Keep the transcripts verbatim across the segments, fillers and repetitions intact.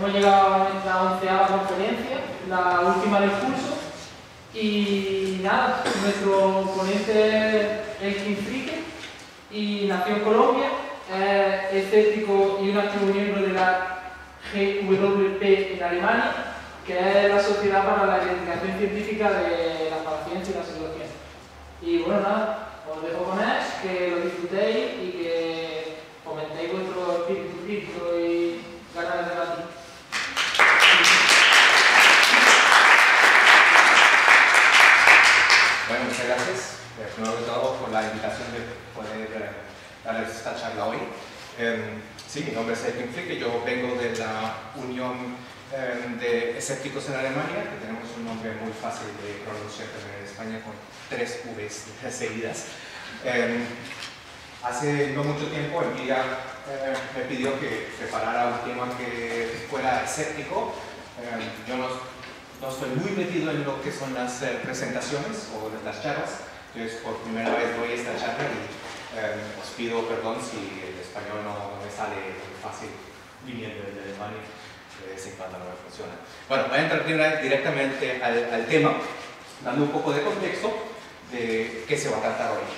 hemos llegado a nuestra onceava conferencia, la última del curso, y nada, nuestro ponente es Elkin Fricke y nació en Colombia, es escéptico y un activo miembro de la G W P en Alemania, que es la Sociedad para la Investigación Científica de la Paraciencia y la Psicología. Y bueno, nada, os dejo con él, que lo disfrutéis y que fomentéis vuestro espíritu crítico y ganas de debatir. Bueno, muchas gracias, eh, primero de todo, por la invitación de poder eh, darles esta charla hoy. Eh, sí, mi nombre es Elkin Fricke, yo vengo de la Unión eh, de Escépticos en Alemania, que tenemos un nombre muy fácil de pronunciar también en España con tres V's seguidas. Eh, hace no mucho tiempo Emilia eh, me pidió que preparara un tema que fuera escéptico. Eh, yo no, no estoy muy metido en lo que son las eh, presentaciones o las charlas, entonces por primera vez doy esta charla y eh, os pido perdón si el español no, no me sale muy fácil viniendo de Alemania, de vez en cuando no me funciona. Bueno, voy a entrar directamente al, al tema, dando un poco de contexto de qué se va a tratar hoy.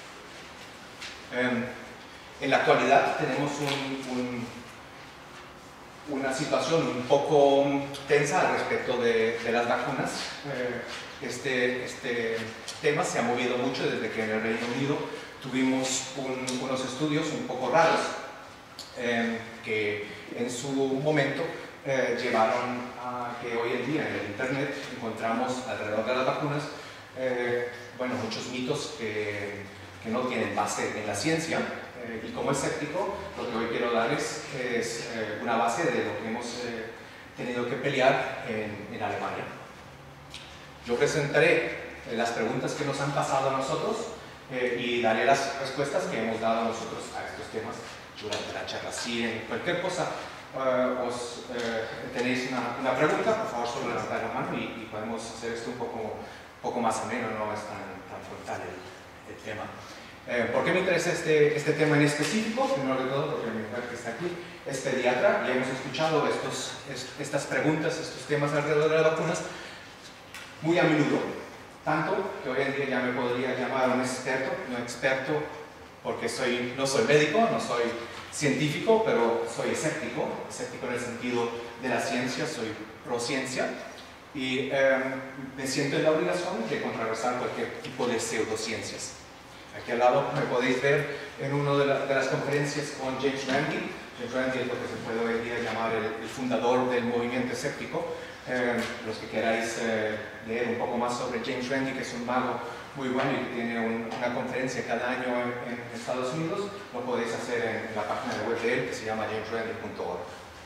Eh, en la actualidad tenemos un, un, una situación un poco tensa al respecto de, de las vacunas. Eh, este, este tema se ha movido mucho desde que en el Reino Unido tuvimos un, unos estudios un poco raros eh, que en su momento eh, llevaron a que hoy en día en el Internet encontramos alrededor de las vacunas eh, bueno, muchos mitos que, que no tienen base en la ciencia. Eh, y como escéptico, lo que hoy quiero darles es eh, una base de lo que hemos eh, tenido que pelear en, en Alemania. Yo presentaré eh, las preguntas que nos han pasado a nosotros eh, y daré las respuestas que hemos dado nosotros a estos temas durante la charla. Si en cualquier cosa uh, os uh, tenéis una, una pregunta, por favor solo levantar la mano y, y podemos hacer esto un poco, un poco más ameno, no es tan, tan frontal el, el tema. Eh, ¿Por qué me interesa este, este tema en específico? Primero de todo porque mi mujer que está aquí es pediatra y hemos escuchado estos, est estas preguntas, estos temas alrededor de las vacunas muy a menudo, tanto que hoy en día ya me podría llamar un experto, no experto porque soy, no soy médico, no soy científico, pero soy escéptico, escéptico en el sentido de la ciencia, soy pro ciencia y eh, me siento en la obligación de contrarrestar cualquier tipo de pseudociencias. Aquí al lado me podéis ver en una de, la, de las conferencias con James Randi. James Randi es lo que se puede hoy en día llamar el, el fundador del movimiento escéptico. Eh, los que queráis eh, leer un poco más sobre James Randi, que es un mago muy bueno y que tiene un, una conferencia cada año en, en Estados Unidos, lo podéis hacer en, en la página web de él que se llama james randi punto org.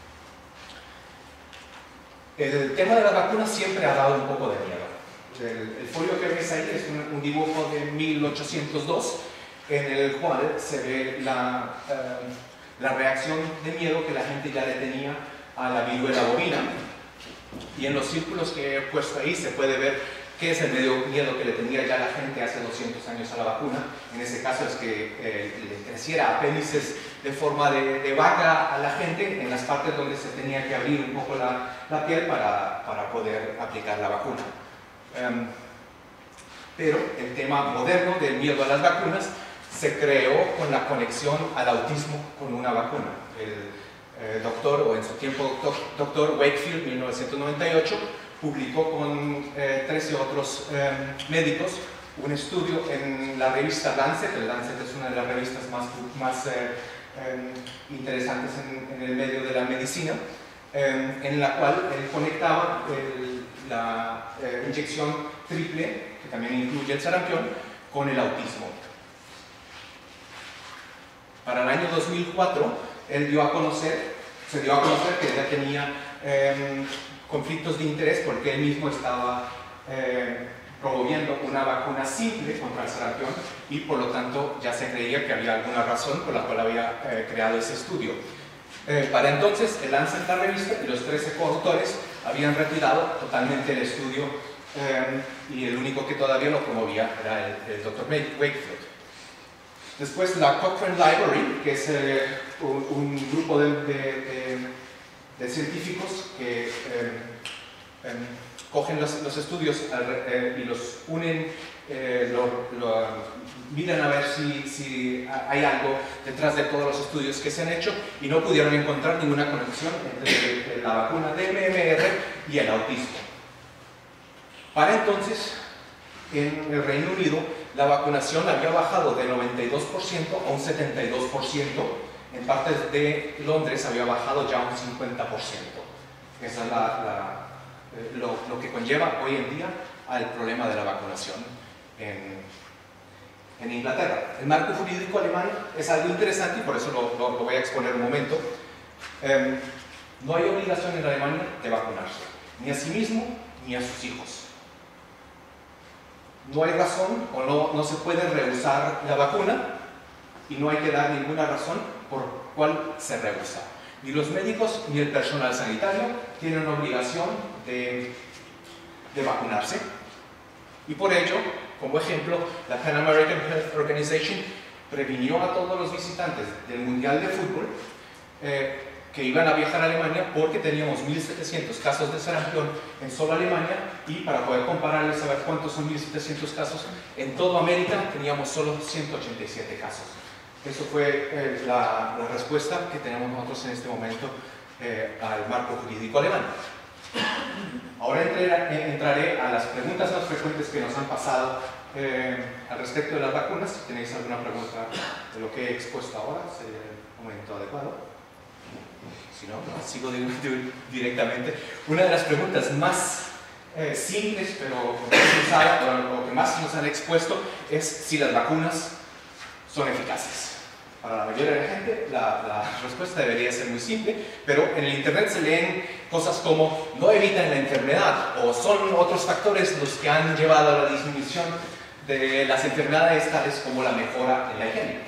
El tema de las vacunas siempre ha dado un poco de miedo. El, el folio que ves ahí es un, un dibujo de mil ochocientos dos en el cual se ve la, uh, la reacción de miedo que la gente ya le tenía a la viruela bovina, y en los círculos que he puesto ahí se puede ver qué es el medio miedo que le tenía ya la gente hace doscientos años a la vacuna. En ese caso es que eh, le creciera apéndices de forma de, de vaca a la gente en las partes donde se tenía que abrir un poco la, la piel para, para poder aplicar la vacuna. Um, pero el tema moderno del miedo a las vacunas se creó con la conexión al autismo con una vacuna. El eh, doctor, o en su tiempo doctor, doctor Wakefield, mil novecientos noventa y ocho, publicó con eh, trece otros eh, médicos un estudio en la revista Lancet. El Lancet es una de las revistas más, más eh, eh, interesantes en, en el medio de la medicina, eh, en la cual él conectaba el, la eh, inyección triple, que también incluye el sarampión, con el autismo. Para el año dos mil cuatro, él dio a conocer, se dio a conocer que ya tenía eh, conflictos de interés porque él mismo estaba eh, promoviendo una vacuna simple contra el sarampión y por lo tanto ya se creía que había alguna razón por la cual había eh, creado ese estudio. Eh, para entonces, el Lancet, la revista, y los trece coautores habían retirado totalmente el estudio eh, y el único que todavía lo promovía era el, el doctor Wakefield. Después la Cochrane Library, que es eh, un, un grupo de, de, de de científicos que eh, eh, cogen los, los estudios eh, y los unen, eh, lo, lo, miran a ver si, si hay algo detrás de todos los estudios que se han hecho y no pudieron encontrar ninguna conexión entre la vacuna de M M R y el autismo. Para entonces, en el Reino Unido, la vacunación había bajado de noventa y dos por ciento a un setenta y dos por ciento. En partes de Londres había bajado ya un cincuenta por ciento. Eso es la, la, eh, lo, lo que conlleva hoy en día al problema de la vacunación en, en Inglaterra. El marco jurídico alemán es algo interesante y por eso lo, lo, lo voy a exponer un momento. Eh, no hay obligación en Alemania de vacunarse, ni a sí mismo ni a sus hijos. No hay razón o no, no se puede rehusar la vacuna y no hay que dar ninguna razón por cuál se rehúsa. Ni los médicos ni el personal sanitario tienen obligación de, de vacunarse. Y por ello, como ejemplo, la Pan American Health Organization previnió a todos los visitantes del Mundial de Fútbol eh, que iban a viajar a Alemania porque teníamos mil setecientos casos de sarampión en solo Alemania y para poder compararles y saber cuántos son mil setecientos casos, en toda América teníamos solo ciento ochenta y siete casos. Eso fue eh, la, la respuesta que tenemos nosotros en este momento eh, al marco jurídico alemán. Ahora entraré, entraré a las preguntas más frecuentes que nos han pasado eh, al respecto de las vacunas. Si tenéis alguna pregunta de lo que he expuesto ahora, sería el momento adecuado. Si no, sigo directamente. Una de las preguntas más eh, simples, pero más usadas, o que más nos han expuesto, es si las vacunas son eficaces. Para la mayoría de la gente, la, la respuesta debería ser muy simple, pero en el internet se leen cosas como no evitan la enfermedad, o son otros factores los que han llevado a la disminución de las enfermedades, tales como la mejora en la higiene.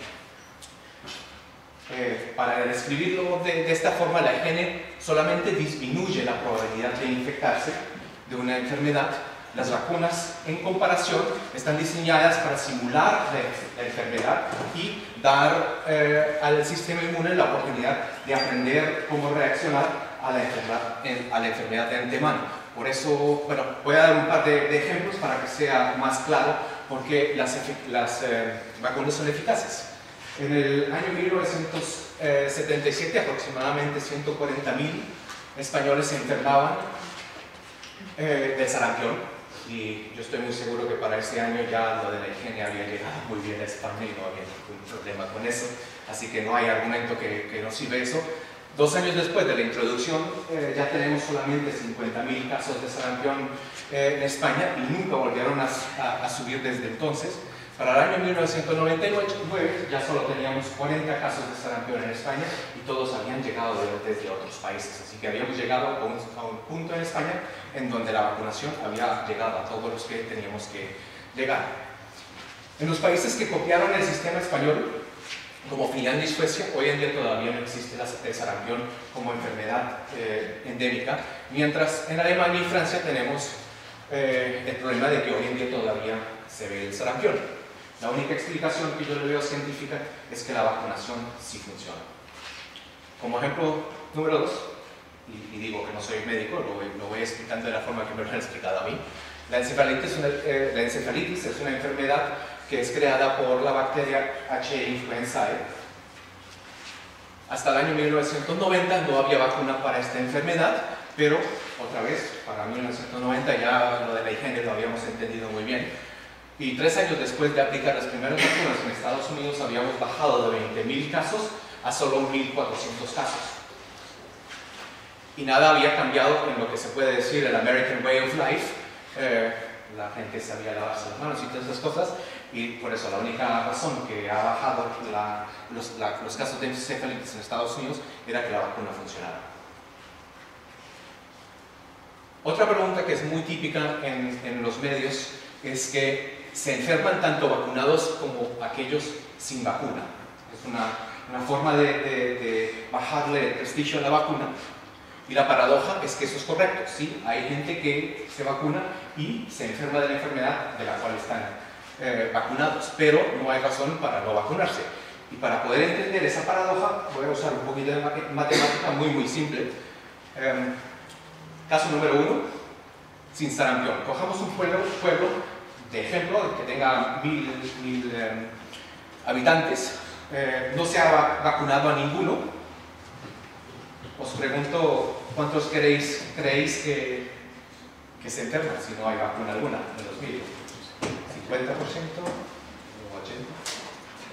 Eh, para describirlo de, de esta forma, la higiene solamente disminuye la probabilidad de infectarse de una enfermedad. Las vacunas, en comparación, están diseñadas para simular la, la enfermedad y dar eh, al sistema inmune la oportunidad de aprender cómo reaccionar a la enfermedad, en, a la enfermedad de antemano. Por eso, bueno, voy a dar un par de, de ejemplos para que sea más claro por qué las, las eh, vacunas son eficaces. En el año mil novecientos setenta y siete, aproximadamente ciento cuarenta mil españoles se enfermaban eh, del sarampión, y yo estoy muy seguro que para ese año ya lo de la higiene había llegado muy bien a España y no había ningún problema con eso, así que no hay argumento que, que nos sirva eso. Dos años después de la introducción eh, ya tenemos solamente cincuenta mil casos de sarampión eh, en España y nunca volvieron a, a, a subir desde entonces. Para el año mil novecientos noventa y nueve ya solo teníamos cuarenta casos de sarampión en España y todos habían llegado desde otros países, así que habíamos llegado a un, a un punto en España en donde la vacunación había llegado a todos los que teníamos que llegar. En los países que copiaron el sistema español, como Finlandia y Suecia, hoy en día todavía no existe el sarampión como enfermedad eh, endémica, mientras en Alemania y Francia tenemos eh, el problema de que hoy en día todavía se ve el sarampión. La única explicación que yo le veo científica es que la vacunación sí funciona. Como ejemplo número dos, y, y digo que no soy médico, lo voy, lo voy explicando de la forma que me lo han explicado a mí, la encefalitis, una, eh, la encefalitis es una enfermedad que es creada por la bacteria H. influenzae. Hasta el año mil novecientos noventa no había vacuna para esta enfermedad, pero otra vez, para mil novecientos noventa ya lo de la higiene lo habíamos entendido muy bien. Y tres años después de aplicar las primeras vacunas en Estados Unidos habíamos bajado de veinte mil casos a solo mil cuatrocientos casos. Y nada había cambiado en lo que se puede decir el American Way of Life. Eh, la gente sabía lavarse las manos y todas esas cosas, y por eso la única razón que ha bajado la, los, la, los casos de encefalitis en Estados Unidos era que la vacuna funcionara. Otra pregunta que es muy típica en, en los medios es que se enferman tanto vacunados como aquellos sin vacuna. Es una, una forma de, de, de bajarle el prestigio a la vacuna. Y la paradoja es que eso es correcto. Sí, hay gente que se vacuna y se enferma de la enfermedad de la cual están eh, vacunados, pero no hay razón para no vacunarse. Y para poder entender esa paradoja, voy a usar un poquito de matemática muy muy simple. Eh, caso número uno, sin sarampión. Cojamos un pueblo, pueblo de ejemplo, que tenga mil, mil eh, habitantes, eh, no se ha vacunado a ninguno. Os pregunto, ¿cuántos creéis, creéis que, que se enferman si no hay vacuna alguna de los mil? ¿cincuenta por ciento o ochenta por ciento?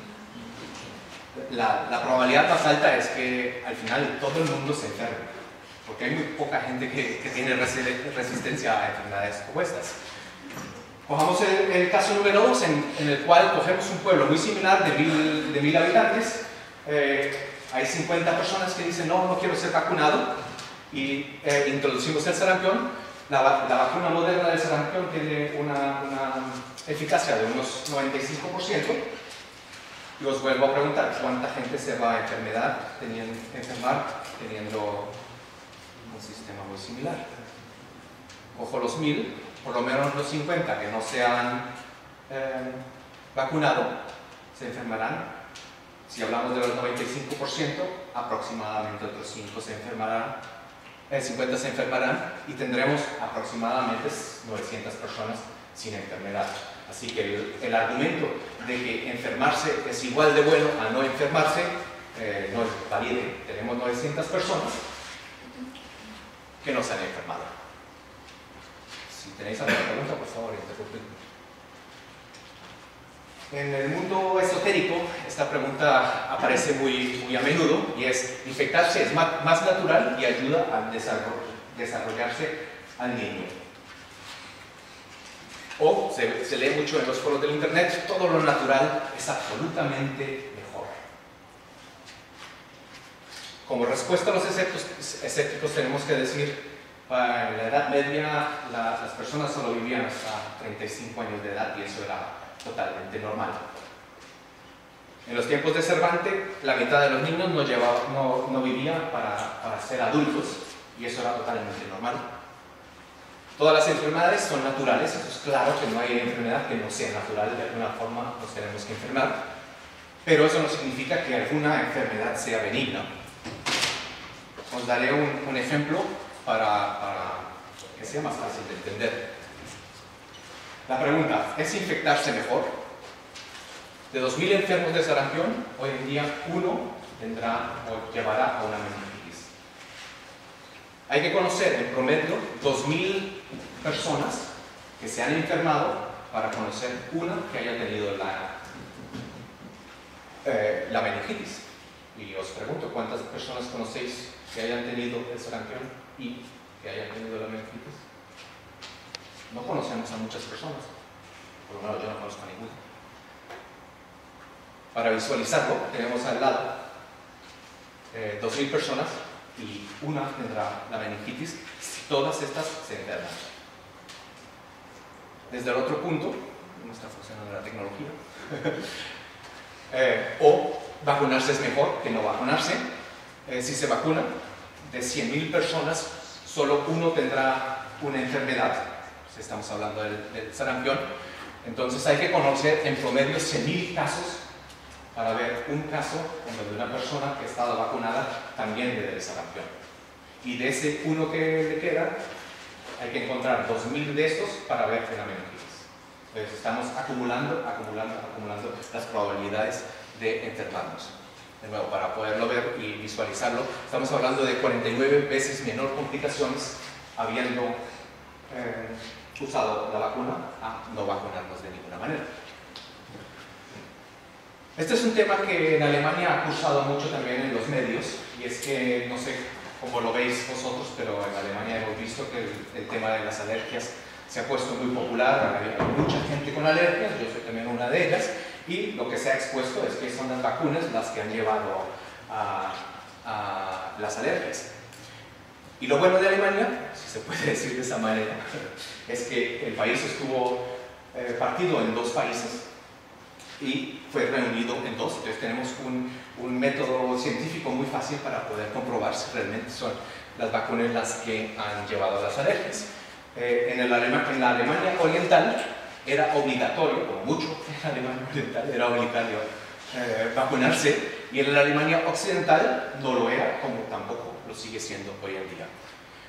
La, la probabilidad más alta es que al final todo el mundo se enferme, porque hay muy poca gente que, que tiene resistencia a enfermedades como estas. Cojamos el, el caso número dos, en, en el cual cogemos un pueblo muy similar de mil, de mil habitantes. Eh, hay cincuenta personas que dicen no, no quiero ser vacunado, y eh, introducimos el sarampión. La, la vacuna moderna del sarampión tiene una, una eficacia de unos noventa y cinco por ciento. Y os vuelvo a preguntar, ¿cuánta gente se va a enfermedad, teniendo, enfermar teniendo un sistema muy similar? Cojo los mil, por lo menos los cincuenta que no se han eh, vacunado, se enfermarán. Si hablamos de los noventa y cinco por ciento, aproximadamente otros cinco se enfermarán, eh, cincuenta se enfermarán, y tendremos aproximadamente novecientas personas sin enfermedad. Así que el, el argumento de que enfermarse es igual de bueno a no enfermarse eh, no es válido. Tenemos novecientas personas que no se han enfermado. Si tenéis alguna pregunta, por favor, interrumpidme. En el mundo esotérico, esta pregunta aparece muy, muy a menudo, y es: infectarse es más, más natural y ayuda a desarrollarse al niño. O se, se lee mucho en los foros del internet, todo lo natural es absolutamente mejor. Como respuesta a los escépticos, escépticos tenemos que decir: para la Edad Media la, las personas solo vivían hasta treinta y cinco años de edad, y eso era totalmente normal. En los tiempos de Cervantes, la mitad de los niños no, llevaba, no, no vivía para, para ser adultos, y eso era totalmente normal. Todas las enfermedades son naturales, eso es claro, que no hay enfermedad que no sea natural, de alguna forma nos tenemos que enfermar, pero eso no significa que alguna enfermedad sea benigna. Os daré un, un ejemplo para, para que sea más fácil de entender. La pregunta: ¿es infectarse mejor? De dos mil enfermos de sarampión, hoy en día uno tendrá o llevará a una meningitis. Hay que conocer en promedio dos mil personas que se han enfermado para conocer una que haya tenido la, eh, la meningitis. Y os pregunto, ¿cuántas personas conocéis que hayan tenido el sarampión y que hayan tenido la meningitis? No conocemos a muchas personas, por lo menos yo no conozco a ninguna. Para visualizarlo, tenemos al lado eh, dos mil personas, y una tendrá la meningitis si todas estas se enferman. Desde el otro punto, no está funcionando la tecnología, eh, o vacunarse es mejor que no vacunarse. Eh, si se vacuna, de cien mil personas, solo uno tendrá una enfermedad. Si estamos hablando del, del sarampión, entonces hay que conocer en promedio cien mil casos para ver un caso en donde una persona que ha estado vacunada también le dé el sarampión. Y de ese uno que le queda, hay que encontrar dos mil de estos para ver la meningitis. Entonces estamos acumulando, acumulando, acumulando las probabilidades de enfermarnos. De nuevo, para poderlo ver y visualizarlo, estamos hablando de cuarenta y nueve veces menor complicaciones habiendo eh, usado la vacuna a no vacunarnos de ninguna manera. Este es un tema que en Alemania ha cursado mucho también en los medios, y es que, no sé cómo lo veis vosotros, pero en Alemania hemos visto que el, el tema de las alergias se ha puesto muy popular. Hay mucha gente con alergias, yo soy también una de ellas, y lo que se ha expuesto es que son las vacunas las que han llevado a, a las alergias. Y lo bueno de Alemania, si se puede decir de esa manera, es que el país estuvo eh, partido en dos países y fue reunido en dos. Entonces tenemos un, un método científico muy fácil para poder comprobar si realmente son las vacunas las que han llevado a las alergias. Eh, en, el Alema, en la Alemania Oriental era obligatorio, o mucho en la Alemania Oriental era obligatorio eh, vacunarse, y en la Alemania Occidental no lo era, como tampoco lo sigue siendo hoy en día.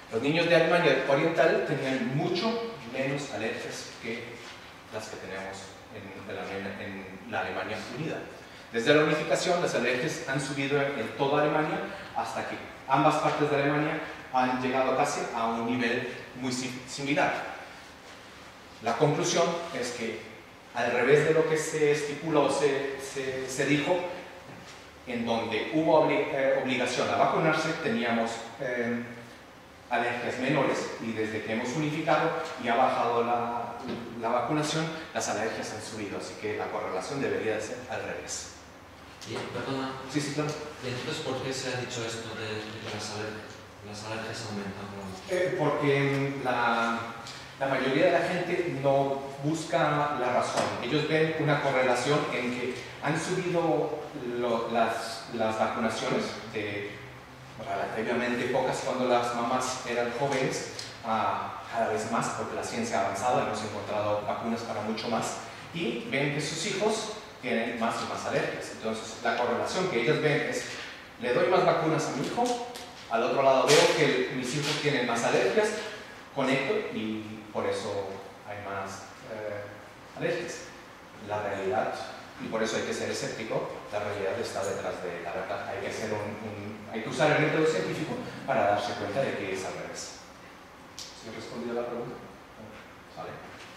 Los niños de Alemania Oriental tenían mucho menos alergias que las que tenemos en la, en la Alemania Unida. Desde la unificación, las alergias han subido en toda Alemania hasta que ambas partes de Alemania han llegado casi a un nivel muy similar. La conclusión es que, al revés de lo que se estipuló o se, se, se dijo, en donde hubo obli eh, obligación a vacunarse, teníamos eh, alergias menores, y desde que hemos unificado y ha bajado la, la vacunación, las alergias han subido, así que la correlación debería de ser al revés. Y, perdona, sí, sí, claro. ¿Y entonces por qué se ha dicho esto de, de que las alergias, las alergias aumentan? Eh, porque la, la mayoría de la gente no busca la razón. Ellos ven una correlación en que han subido lo, las, las vacunaciones de relativamente pocas cuando las mamás eran jóvenes, a cada vez más, porque la ciencia ha avanzado, hemos encontrado vacunas para mucho más, y ven que sus hijos tienen más y más alergias. Entonces, la correlación que ellos ven es: le doy más vacunas a mi hijo, al otro lado veo que mis hijos tienen más alergias, conecto y por eso hay más eh, alergias. La realidad, y por eso hay que ser escéptico, la realidad está detrás de la verdad. Hay que, hacer un, un, hay que usar el método científico para darse cuenta de que es al revés. ¿Sí he respondido a la pregunta? ¿Vale?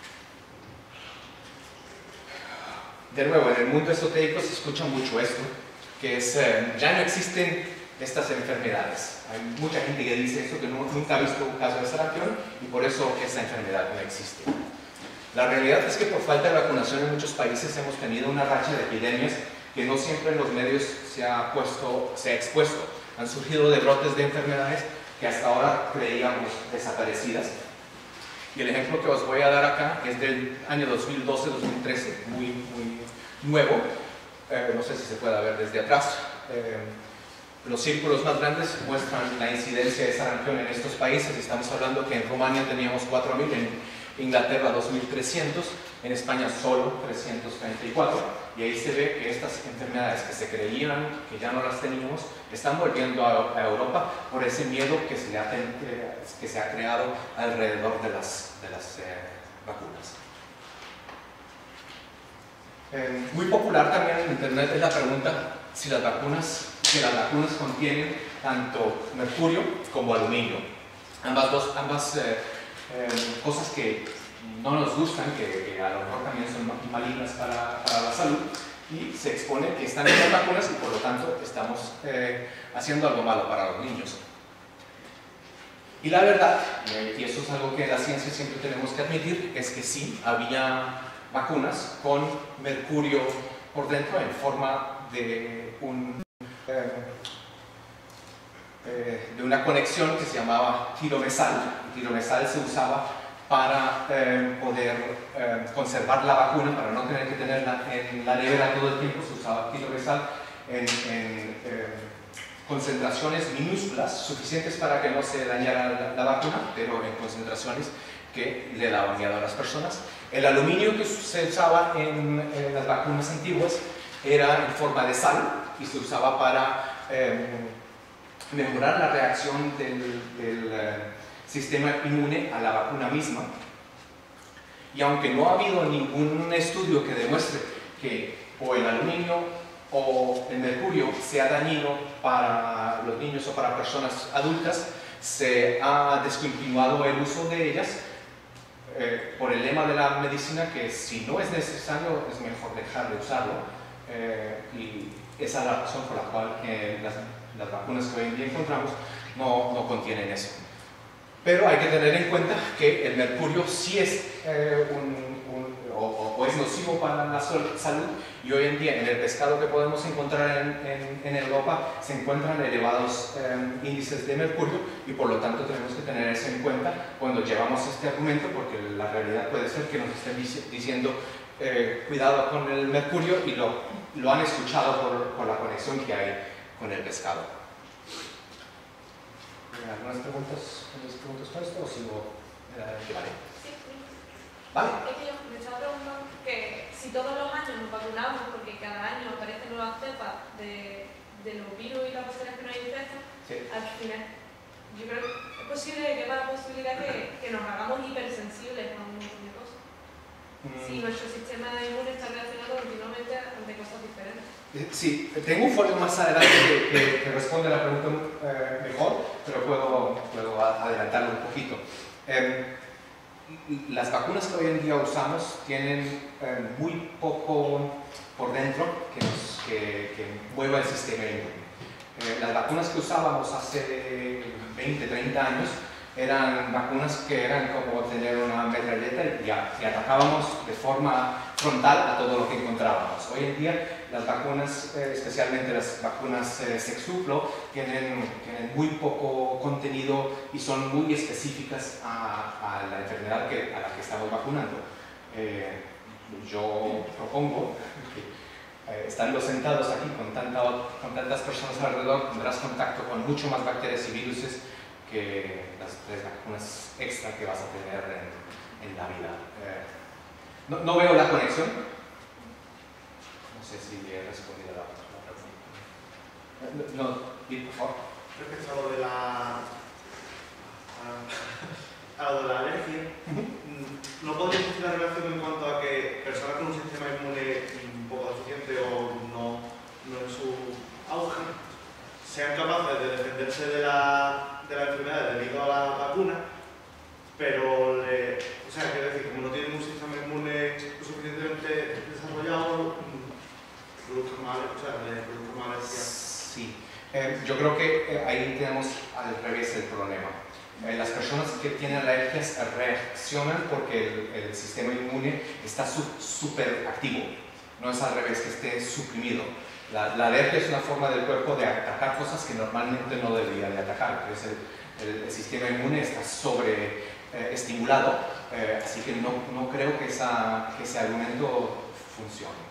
De nuevo, en el mundo esotérico se escucha mucho esto, que es, eh, ya no existen estas enfermedades. Hay mucha gente que dice eso, que no, nunca ha visto un caso de sarampión, y por eso esta enfermedad no existe. La realidad es que por falta de vacunación en muchos países hemos tenido una racha de epidemias que no siempre en los medios se ha, puesto, se ha expuesto. Han surgido de brotes de enfermedades que hasta ahora creíamos desaparecidas. Y el ejemplo que os voy a dar acá es del año dos mil doce dos mil trece, muy, muy nuevo. Eh, no sé si se puede ver desde atrás. Eh, los círculos más grandes muestran la incidencia de sarampión en estos países. Estamos hablando que en Rumania teníamos cuatro mil, en Inglaterra dos mil trescientos, en España solo trescientos treinta y cuatro, y ahí se ve que estas enfermedades que se creían que ya no las teníamos están volviendo a, a Europa por ese miedo que se, le ha, que se ha creado alrededor de las, de las eh, vacunas. Eh, muy popular también en internet es la pregunta si las vacunas, si las vacunas contienen tanto mercurio como aluminio. Ambas, dos, ambas eh, eh, cosas que no nos gustan, que, que a lo mejor también son malignas para, para la salud, y se expone que están en las vacunas y por lo tanto estamos eh, haciendo algo malo para los niños. Y la verdad, y eso es algo que en la ciencia siempre tenemos que admitir, es que sí, había vacunas con mercurio por dentro en forma de, un, eh, eh, de una conexión que se llamaba tiromesal. El tiromesal se usaba para eh, poder eh, conservar la vacuna, para no tener que tenerla en la nevera todo el tiempo. Se usaba tiromesal en, en eh, concentraciones minúsculas, suficientes para que no se dañara la, la vacuna, pero en concentraciones que le daban miedo a las personas. El aluminio que se usaba en, en las vacunas antiguas era en forma de sal y se usaba para eh, mejorar la reacción del, del eh, sistema inmune a la vacuna misma. Y aunque no ha habido ningún estudio que demuestre que o el aluminio o el mercurio sea dañino para los niños o para personas adultas, se ha descontinuado el uso de ellas eh, por el lema de la medicina que si no es necesario es mejor dejar de usarlo, eh, y esa es la razón por la cual eh, las, las vacunas que hoy en día encontramos no, no contienen eso. Pero hay que tener en cuenta que el mercurio sí es eh, un, un, o, o es nocivo para la salud, y hoy en día en el pescado que podemos encontrar en, en, en Europa se encuentran elevados eh, índices de mercurio, y por lo tanto tenemos que tener eso en cuenta cuando llevamos este argumento, porque la realidad puede ser que nos estén diciendo eh, cuidado con el mercurio, y lo, lo han escuchado por, por la conexión que hay con el pescado. ¿Algunas preguntas, ¿algunas preguntas con esto o sigo adelante? Vale. Sí, sí. ¿Vale? Es que yo me estaba preguntando que si todos los años nos vacunamos, porque cada año aparecen nuevas cepas de, de los virus y las bacterias que nos infectan, sí, al final, yo creo que es posible que haya la posibilidad que, que nos hagamos hipersensibles a un montón de cosas. Mm. Si nuestro sistema inmune está reaccionando continuamente ante cosas diferentes. Sí, tengo un folio más adelante que, que, que responde a la pregunta eh, mejor, pero puedo, puedo adelantarlo un poquito. Eh, las vacunas que hoy en día usamos tienen eh, muy poco por dentro que, nos, que, que mueva el sistema inmune. Eh, las vacunas que usábamos hace veinte, treinta años eran vacunas que eran como tener una metralleta y ya, y atacábamos de forma frontal a todo lo que encontrábamos. Hoy en día las vacunas, eh, especialmente las vacunas eh, sextuplo, tienen, tienen muy poco contenido y son muy específicas a, a la enfermedad que, a la que estamos vacunando. Eh, yo propongo que eh, estando sentados aquí con, tanta, con tantas personas alrededor tendrás contacto con mucho más bacterias y virus que las tres vacunas extra que vas a tener en, en la vida. Eh, no, no veo la conexión. No sé si he respondido a la, la pregunta. No, no, por favor. Respecto a lo de la, a, a lo de la alergia, ¿no podría existir una relación en cuanto a que personas con un sistema inmune un poco deficiente o no, no en su auge sean capaces de defenderse de la, de la enfermedad debido a la vacuna, pero, le, o sea, quiero decir, como no tienen un sistema inmune lo suficientemente desarrollado, produzcan más, o sea, le produzcan más alergia? Sí, eh, yo creo que eh, ahí tenemos al revés el problema. Eh, las personas que tienen alergias reaccionan porque el, el sistema inmune está súper activo, no es al revés, que esté suprimido. La, la alergia es una forma del cuerpo de atacar cosas que normalmente no debería de atacar. Entonces el, el, el sistema inmune está sobre eh, estimulado, eh, así que no, no creo que, esa, que ese argumento funcione.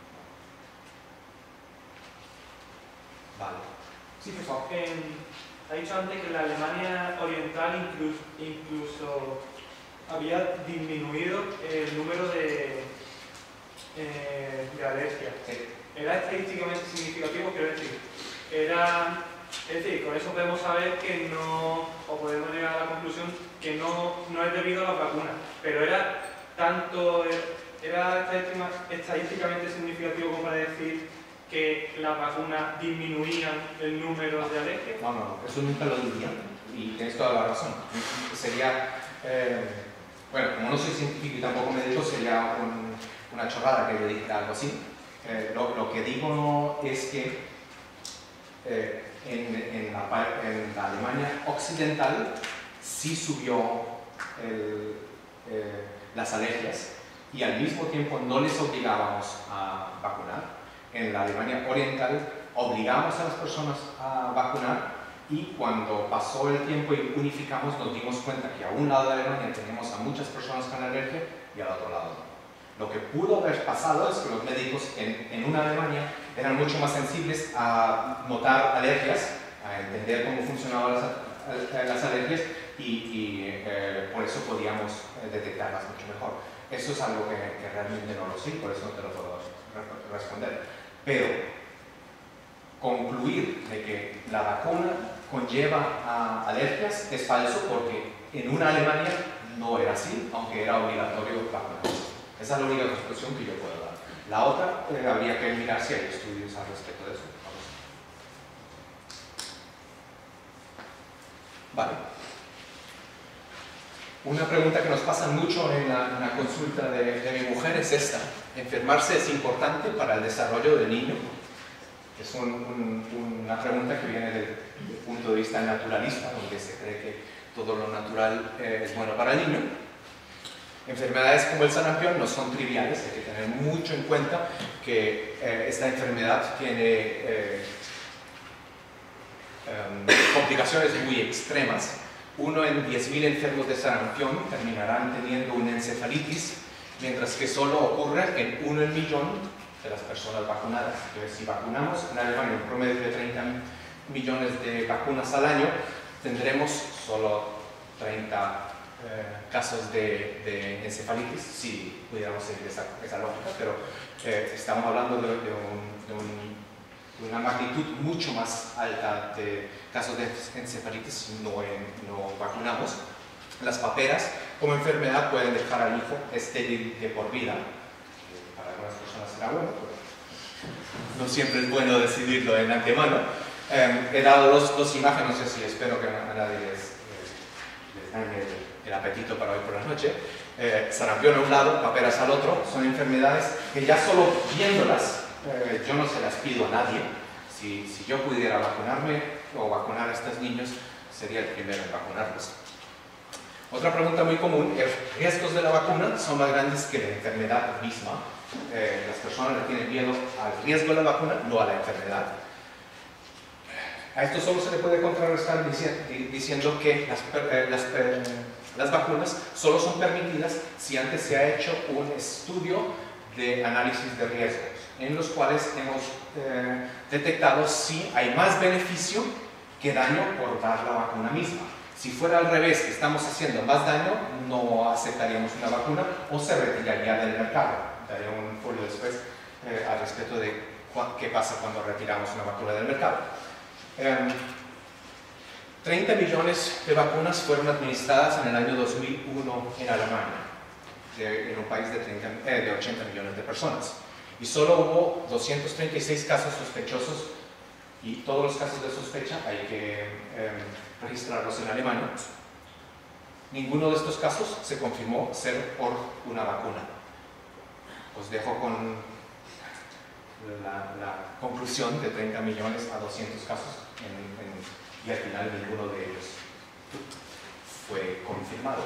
Vale. Sí, por favor. Eh, ha dicho antes que en la Alemania Oriental incluso, incluso había disminuido el número de, eh, de alergias. Sí. Era estadísticamente significativo, quiero decir, era, es decir, con eso podemos saber que no, o podemos llegar a la conclusión que no, no es debido a las vacunas, pero era tanto, era estadísticamente significativo como para decir que las vacunas disminuían el número de alergias. No, no, eso nunca lo diría y tienes toda la razón. Sería, eh, bueno, como no soy científico y tampoco médico, sería un, una chorrada que yo dijera algo así. Eh, lo, lo que digo es que eh, en, en, la, en la Alemania occidental sí subió el, eh, las alergias y al mismo tiempo no les obligábamos a vacunar. En la Alemania oriental obligamos a las personas a vacunar y cuando pasó el tiempo y unificamos nos dimos cuenta que a un lado de Alemania teníamos a muchas personas con alergia y al otro lado no. Lo que pudo haber pasado es que los médicos en, en una Alemania eran mucho más sensibles a notar alergias, a entender cómo funcionaban las, las alergias y, y eh, por eso podíamos detectarlas mucho mejor. Eso es algo que, que realmente no lo sé, por eso no te lo puedo responder. Pero concluir de que la vacuna conlleva a alergias es falso porque en una Alemania no era así, aunque era obligatorio vacunarse. Esa es la única conclusión que yo puedo dar. La otra, eh, habría que mirar si hay estudios al respecto de eso. Vale. Una pregunta que nos pasa mucho en la, en la consulta de, de mi mujer es esta. ¿Enfermarse es importante para el desarrollo del niño? Es un, un, una pregunta que viene del, del punto de vista naturalista, donde se cree que todo lo natural eh, es bueno para el niño. Enfermedades como el sarampión no son triviales, hay que tener mucho en cuenta que eh, esta enfermedad tiene eh, um, complicaciones muy extremas. Uno en diez mil enfermos de sarampión terminarán teniendo una encefalitis, mientras que solo ocurre en uno en millón de las personas vacunadas. Entonces, si vacunamos en Alemania un promedio de treinta millones de vacunas al año, tendremos solo treinta eh, casos de, de encefalitis, si pudiéramos seguir esa, esa lógica, pero eh, estamos hablando de, de, un, de, un, una magnitud mucho más alta de casos de encefalitis si no, en, no vacunamos. Las paperas como enfermedad pueden dejar al hijo estéril de por vida. Para algunas personas será bueno, pero no siempre es bueno decidirlo en antemano. Eh, he dado dos, dos imágenes, no sé si espero que a nadie les, les dañe el, el apetito para hoy por la noche. Eh, sarampión a un lado, paperas al otro, son enfermedades que ya solo viéndolas, eh, yo no se las pido a nadie. Si, si yo pudiera vacunarme o vacunar a estos niños, sería el primero en vacunarlos. Otra pregunta muy común es: ¿riesgos de la vacuna son más grandes que la enfermedad misma? Eh, las personas le tienen miedo al riesgo de la vacuna, no a la enfermedad. A esto solo se le puede contrarrestar diciendo que las, eh, las, eh, las vacunas solo son permitidas si antes se ha hecho un estudio de análisis de riesgos, en los cuales hemos eh, detectado si hay más beneficio que daño por dar la vacuna misma. Si fuera al revés, que estamos haciendo más daño, no aceptaríamos una vacuna o se retiraría del mercado. Daré un folio después eh, al respecto de qué pasa cuando retiramos una vacuna del mercado. Eh, treinta millones de vacunas fueron administradas en el año dos mil uno en Alemania, de, en un país de, treinta, eh, de ochenta millones de personas. Y solo hubo doscientos treinta y seis casos sospechosos, y todos los casos de sospecha hay que eh, registrarlos en Alemania. Ninguno de estos casos se confirmó ser por una vacuna. Os dejo con la, la conclusión de treinta millones a doscientos casos en, en, y al final ninguno de ellos fue confirmado.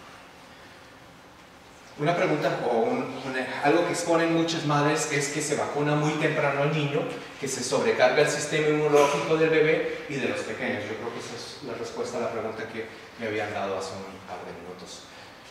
Una pregunta o un, un, algo que exponen muchas madres es que se vacuna muy temprano al niño, que se sobrecarga el sistema inmunológico del bebé y de los pequeños. Yo creo que esa es la respuesta a la pregunta que me habían dado hace un par de minutos.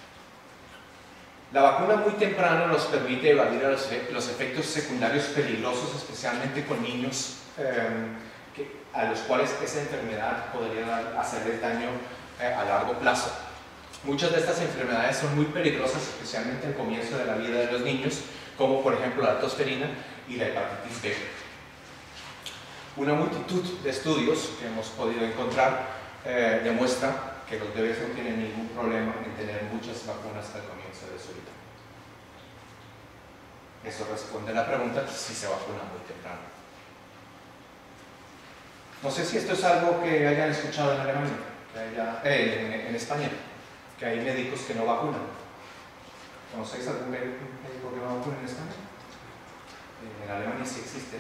La vacuna muy temprano nos permite evadir los, los efectos secundarios peligrosos, especialmente con niños eh, que, a los cuales esa enfermedad podría hacerles daño eh, a largo plazo. Muchas de estas enfermedades son muy peligrosas, especialmente al comienzo de la vida de los niños, como por ejemplo la tosferina y la hepatitis B. Una multitud de estudios que hemos podido encontrar eh, demuestra que los bebés no tienen ningún problema en tener muchas vacunas al comienzo de su vida. Eso responde a la pregunta si se vacuna muy temprano. No sé si esto es algo que hayan escuchado en Alemania, que haya, eh, en, en España, que hay médicos que no vacunan. ¿Conocéis algún médico que no vacuna en España? En Alemania sí existe.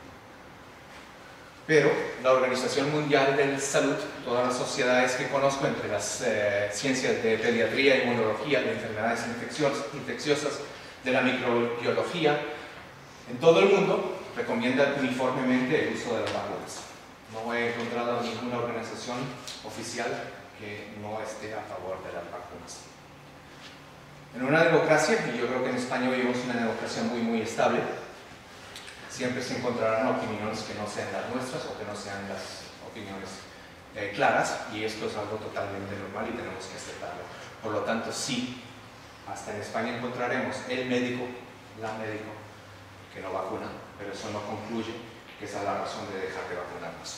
Pero la Organización Mundial de la Salud, todas las sociedades que conozco, entre las eh, ciencias de pediatría, inmunología, de enfermedades infecciosas, infecciosas, de la microbiología, en todo el mundo recomiendan uniformemente el uso de las vacunas. No he encontrado ninguna organización oficial que no esté a favor de las vacunas. En una democracia, y yo creo que en España vivimos una democracia muy muy estable, siempre se encontrarán opiniones que no sean las nuestras o que no sean las opiniones eh, claras, y esto es algo totalmente normal y tenemos que aceptarlo. Por lo tanto, sí, hasta en España encontraremos el médico, la médico que no vacuna, pero eso no concluye que esa es la razón de dejar de vacunarnos.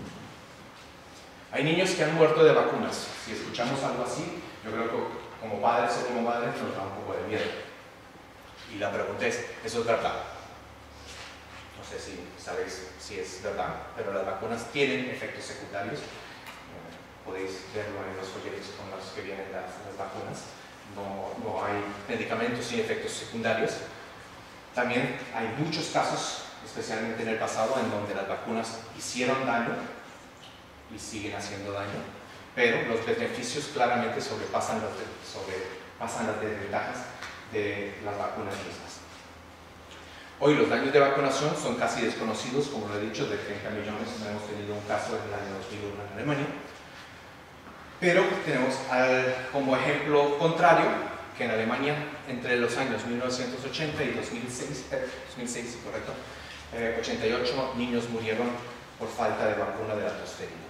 Hay niños que han muerto de vacunas. Si escuchamos algo así, yo creo que como padres o como madres nos da un poco de miedo. Y la pregunta es, ¿eso es verdad? No sé si sabéis si es verdad, pero las vacunas tienen efectos secundarios. Podéis verlo en los folletos con los que vienen las, las vacunas. No, no hay medicamentos sin efectos secundarios. También hay muchos casos, especialmente en el pasado, en donde las vacunas hicieron daño y siguen haciendo daño, pero los beneficios claramente sobrepasan las, de, sobrepasan las desventajas de las vacunas mismas. Hoy los daños de vacunación son casi desconocidos, como lo he dicho, de treinta millones, no hemos tenido un caso en el año dos mil uno en Alemania, pero tenemos al, como ejemplo contrario, que en Alemania entre los años mil novecientos ochenta y dos mil seis, eh, dos mil seis correcto, eh, ochenta y ocho niños murieron por falta de vacuna de la tosferina.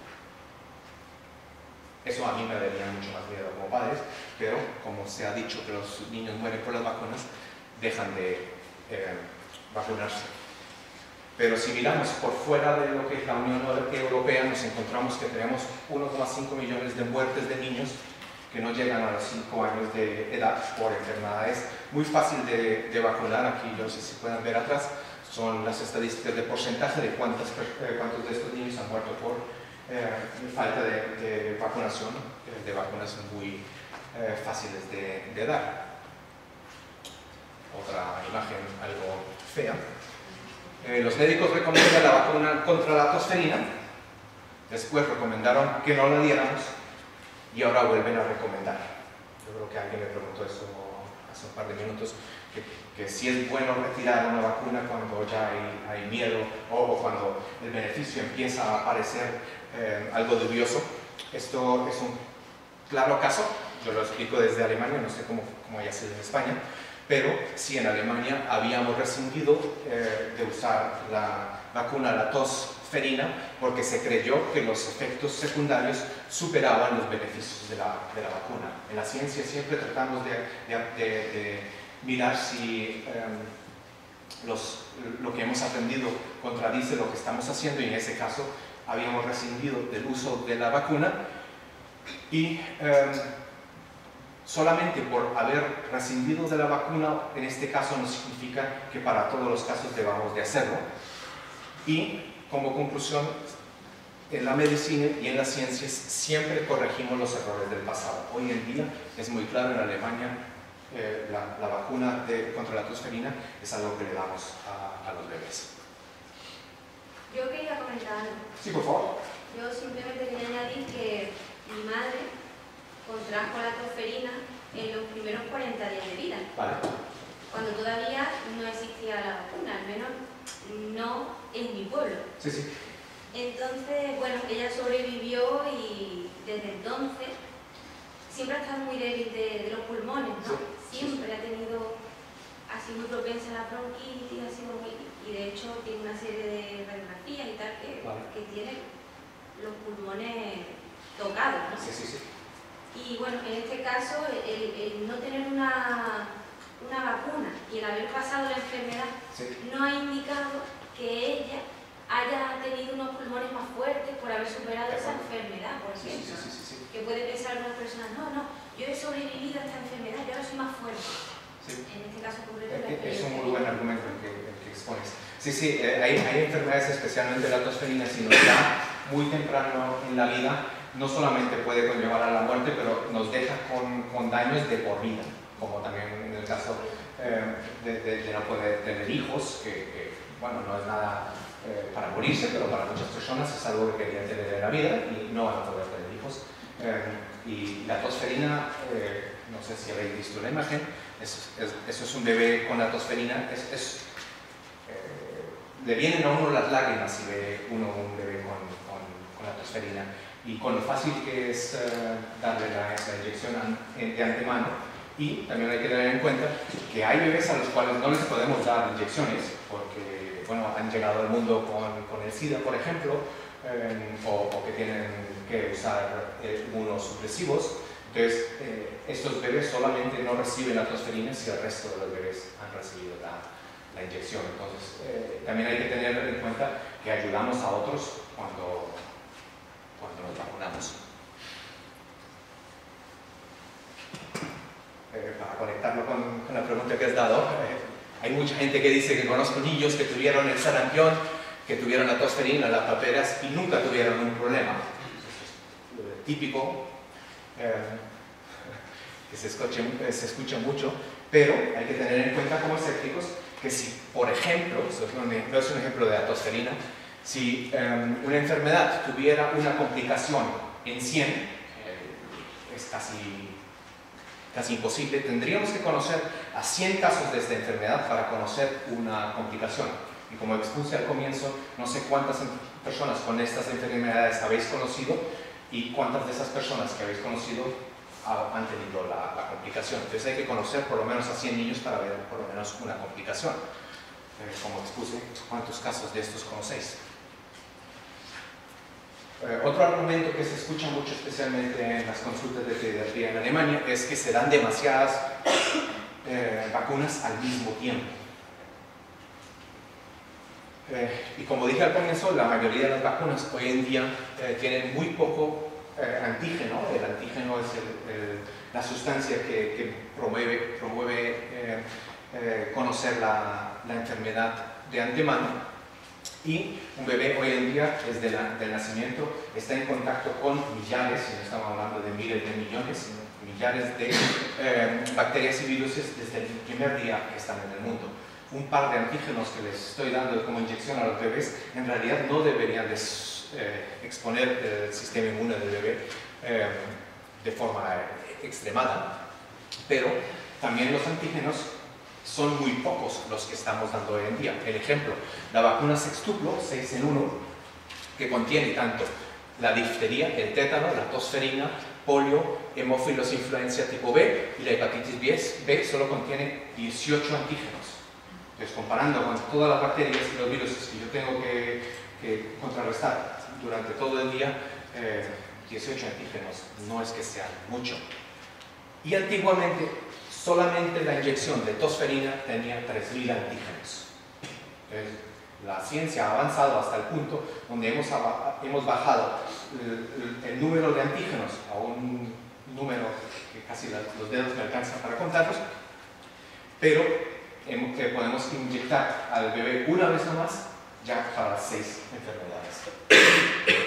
Eso a mí me daría mucho más miedo como padres, pero como se ha dicho que los niños mueren por las vacunas, dejan de eh, vacunarse. Pero si miramos por fuera de lo que es la Unión Europea, nos encontramos que tenemos uno coma cinco millones de muertes de niños que no llegan a los cinco años de edad por enfermedades muy fácil de, de vacunar. Aquí, yo no sé si pueden ver atrás, son las estadísticas de porcentaje de cuántas, eh, cuántos de estos niños han muerto por eh, falta de, de vacunación, eh, de vacunas muy eh, fáciles de, de dar. Otra imagen algo fea. Eh, los médicos recomiendan la vacuna contra la tosferina, después recomendaron que no la diéramos y ahora vuelven a recomendar. Yo creo que alguien me preguntó eso hace un par de minutos, que, que si es bueno retirar una vacuna cuando ya hay, hay miedo o cuando el beneficio empieza a parecer eh, algo dubioso. Esto es un claro caso, yo lo explico desde Alemania, no sé cómo, cómo haya sido en España, pero sí en Alemania habíamos rescindido eh, de usar la vacuna, la tosferina, porque se creyó que los efectos secundarios superaban los beneficios de la, de la vacuna. En la ciencia siempre tratamos de, de, de, de mirar si eh, los, lo que hemos aprendido contradice lo que estamos haciendo, y en ese caso habíamos rescindido del uso de la vacuna y eh, solamente por haber rescindido de la vacuna, en este caso no significa que para todos los casos debamos de hacerlo. Y como conclusión, en la medicina y en las ciencias siempre corregimos los errores del pasado. Hoy en día es muy claro, en Alemania eh, la, la vacuna de, contra la tosferina es algo que le damos a, a los bebés. Yo quería comentar algo. Sí, por favor. Yo simplemente quería añadir que mi madre contrajo la tosferina en los primeros cuarenta días de vida, Vale. cuando todavía no existía la vacuna, al menos no en mi pueblo. Sí, sí. Entonces, bueno, ella sobrevivió y desde entonces siempre ha estado muy débil de, de los pulmones, ¿no? Sí. Siempre ha tenido, ha sido muy propensa a la bronquitis, ha sido muy, y de hecho tiene una serie de radiografías y tal que, Vale. que tiene los pulmones tocados, ¿no? Sí, sí, sí. Y bueno, en este caso, el, el no tener una, una vacuna y el haber pasado la enfermedad Sí. no ha indicado que ella haya tenido unos pulmones más fuertes por haber superado esa enfermedad, por Sí, ejemplo. sí, sí, sí, sí. Que puede pensar algunas personas, no, no, yo he sobrevivido a esta enfermedad, yo ahora soy más fuerte. Sí. En este caso concreto, la Es experiencia un muy que- buen argumento el que, el que expones. Sí, sí, eh, hay, hay enfermedades, especialmente la tosferina, si nos da muy temprano en la vida, no solamente puede conllevar a la muerte, pero nos deja con, con daños de por vida, como también en el caso eh, de, de, de no poder tener hijos, que, que bueno, no es nada eh, para morirse, pero para muchas personas es algo que querían tener en la vida y no van a poder tener hijos. Eh, y la tosferina, eh, no sé si habéis visto la imagen, es, es, eso es un bebé con la tosferina, es, es, eh, le vienen a uno las lágrimas si ve uno un bebé con, con, con la tosferina, y con lo fácil que es eh, darle la, la inyección an, de antemano. Y también hay que tener en cuenta que hay bebés a los cuales no les podemos dar inyecciones porque bueno, han llegado al mundo con, con el SIDA, por ejemplo, eh, o, o que tienen que usar eh, inmunosupresivos. Entonces, eh, estos bebés solamente no reciben la tosferina si el resto de los bebés han recibido la, la inyección. Entonces, eh, también hay que tener en cuenta que ayudamos a otros cuando, cuando nos vacunamos. Eh, para conectarlo con, con la pregunta que has dado, eh, hay mucha gente que dice que conozco niños que tuvieron el sarampión, que tuvieron la tosferina, las paperas y nunca tuvieron un problema. Eso es típico, eh, que se escucha, se escucha mucho, pero hay que tener en cuenta como escépticos que si, por ejemplo, esto es un, no es un ejemplo de la tosferina, si eh, una enfermedad tuviera una complicación en cien, eh, es casi... casi imposible, tendríamos que conocer a cien casos de esta enfermedad para conocer una complicación. Y como expuse al comienzo, no sé cuántas personas con estas enfermedades habéis conocido y cuántas de esas personas que habéis conocido han tenido la, la complicación. Entonces hay que conocer por lo menos a cien niños para ver por lo menos una complicación. Eh, como expuse, ¿cuántos casos de estos conocéis? Eh, otro argumento que se escucha mucho, especialmente en las consultas de pediatría en Alemania, es que se dan demasiadas eh, vacunas al mismo tiempo. Eh, y como dije al comienzo, la mayoría de las vacunas hoy en día eh, tienen muy poco eh, antígeno. El antígeno es el, el, la sustancia que, que promueve, promueve eh, eh, conocer la, la enfermedad de antemano. Y un bebé hoy en día, desde la, del nacimiento, está en contacto con millares, y no estamos hablando de miles de millones, sino millares de eh, bacterias y virus desde el primer día que están en el mundo. Un par de antígenos que les estoy dando como inyección a los bebés, en realidad no deberían de, eh, exponer el sistema inmune del bebé eh, de forma extremada, pero también los antígenos son muy pocos los que estamos dando hoy en día. El ejemplo, la vacuna sextuplo, seis en uno, que contiene tanto la difteria, el tétano, la tosferina, polio, hemófilos influenza tipo B y la hepatitis B, solo contiene dieciocho antígenos. Entonces, comparando con todas las bacterias y los virus que yo tengo que, que contrarrestar durante todo el día, eh, dieciocho antígenos no es que sean mucho. Y antiguamente, solamente la inyección de tosferina tenía tres mil antígenos. Entonces, la ciencia ha avanzado hasta el punto donde hemos, hemos bajado el, el, el número de antígenos a un número que casi los dedos me alcanzan para contarlos, pero que podemos inyectar al bebé una vez o más ya para seis enfermedades.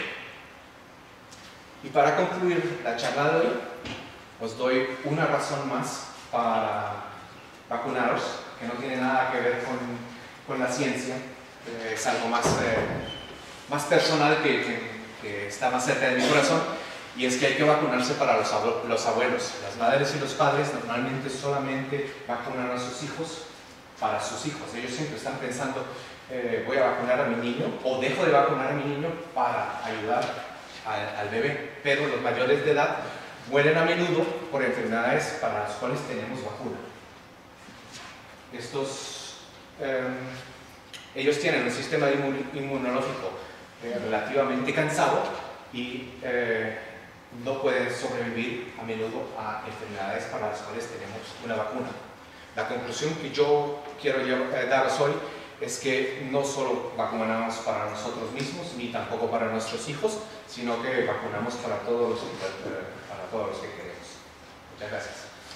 Y para concluir la charla de hoy, os doy una razón más para vacunaros, que no tiene nada que ver con, con la ciencia, eh, es algo más, eh, más personal que, que, que está más cerca de mi corazón, y es que hay que vacunarse para los, abue los abuelos. Las madres y los padres normalmente solamente vacunan a sus hijos para sus hijos. Ellos siempre están pensando, eh, voy a vacunar a mi niño o dejo de vacunar a mi niño para ayudar al, al bebé, pero los mayores de edad mueren a menudo por enfermedades para las cuales tenemos vacuna. Estos, eh, ellos tienen un sistema inmun inmunológico eh, relativamente cansado y eh, no pueden sobrevivir a menudo a enfermedades para las cuales tenemos una vacuna. La conclusión que yo quiero eh, daros hoy es que no solo vacunamos para nosotros mismos, ni tampoco para nuestros hijos, sino que vacunamos para todos los, eh, para todos los que queremos. Muchas gracias.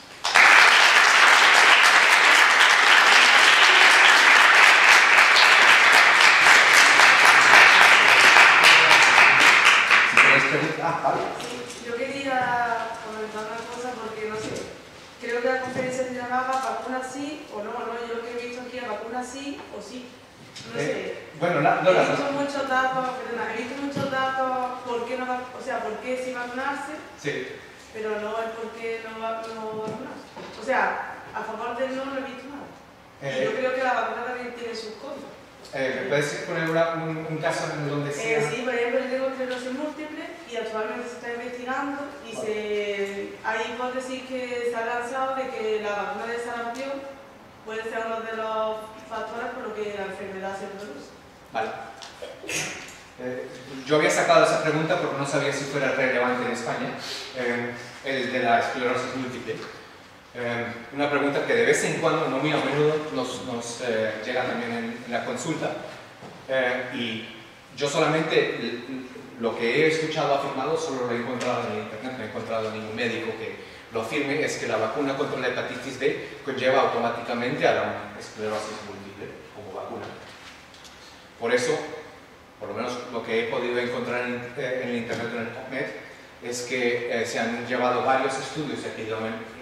Si queréis preguntar, ah, vale. Sí, yo quería comentar una cosa porque no sé, creo que la conferencia se llamaba vacuna sí o no, no, yo lo que he visto aquí es vacuna sí o sí. No sé. Eh, bueno, la, no, he la, visto muchos datos, perdona, he visto muchos datos por qué no, o sea, por qué sí vacunarse, sí. pero no es por qué no, no vacunarse. O sea, a favor del no no he visto nada. Eh, y yo creo que la vacuna también tiene sus contras. Eh, ¿Me puedes poner una, un, un caso en donde sea? Eh, sí, por ejemplo, yo tengo esclerosis múltiple y actualmente se está investigando y se, hay hipótesis que se han lanzado de que la vacuna de sarampión puede ser uno de los factores por los que la enfermedad se produce. Vale. Eh, yo había sacado esa pregunta porque no sabía si fuera relevante en España, eh, el de la esclerosis múltiple. Eh, una pregunta que de vez en cuando, no muy a menudo, nos, nos eh, llega también en, en la consulta. Eh, y yo solamente lo que he escuchado afirmado solo lo he encontrado en internet, no he encontrado ningún médico que lo afirme, es que la vacuna contra la hepatitis B conlleva automáticamente a la esclerosis múltiple como vacuna. Por eso, por lo menos lo que he podido encontrar en, en el internet, en el PubMed, es que eh, se han llevado varios estudios epidemiológicos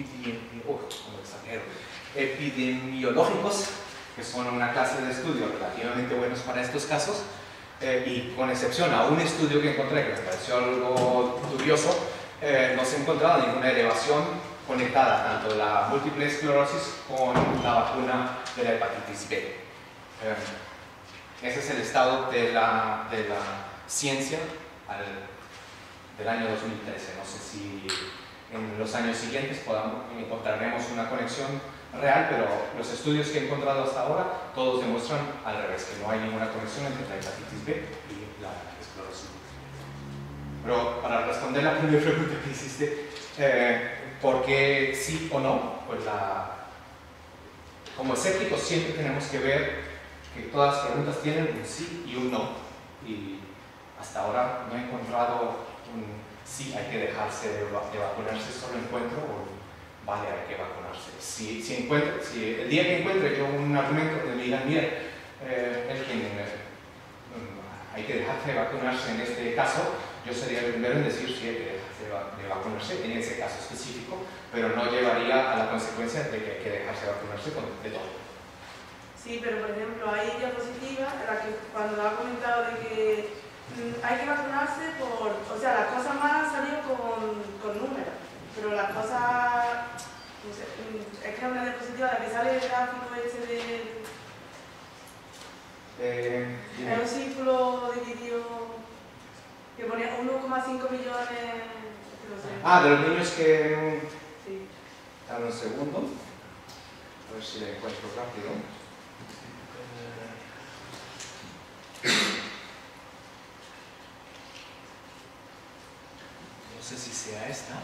epidemiológicos, que son una clase de estudios relativamente buenos para estos casos, eh, y con excepción a un estudio que encontré que me pareció algo curioso, eh, no se ha encontrado ninguna elevación conectada tanto de la múltiple esclerosis con la vacuna de la hepatitis B. Eh, ese es el estado de la, de la ciencia al, del año dos mil trece. No sé si en los años siguientes podamos, encontraremos una conexión real, pero los estudios que he encontrado hasta ahora todos demuestran al revés, que no hay ninguna conexión entre la hepatitis B y la esclerosis. Pero para responder la primera pregunta que hiciste, eh, ¿por qué sí o no? Pues la, como escépticos siempre tenemos que ver que todas las preguntas tienen un sí y un no, y hasta ahora no he encontrado un sí hay que dejarse de, de vacunarse, solo encuentro un vale, hay que vacunarse. Si, si, encuentro, si el día que encuentre yo un argumento que me digan, mira, eh, es quien, eh, hay que dejarse de vacunarse en este caso, yo sería el primero en decir sí hay que dejarse de vacunarse en ese caso específico, pero no llevaría a la consecuencia de que hay que dejarse de vacunarse con, de todo. Sí, pero por ejemplo hay diapositivas en las que cuando ha comentado de que mmm, hay que vacunarse por, o sea, las cosas malas han salido con, con números, pero las cosas, no sé, es que es una diapositiva en la que sale el gráfico este de... Eh, es un círculo dividido que ponía uno coma cinco millones, no sé. Ah, de los niños que... Sí. Dame un segundo, a ver si le encuentro rápido. No sé si sea esta.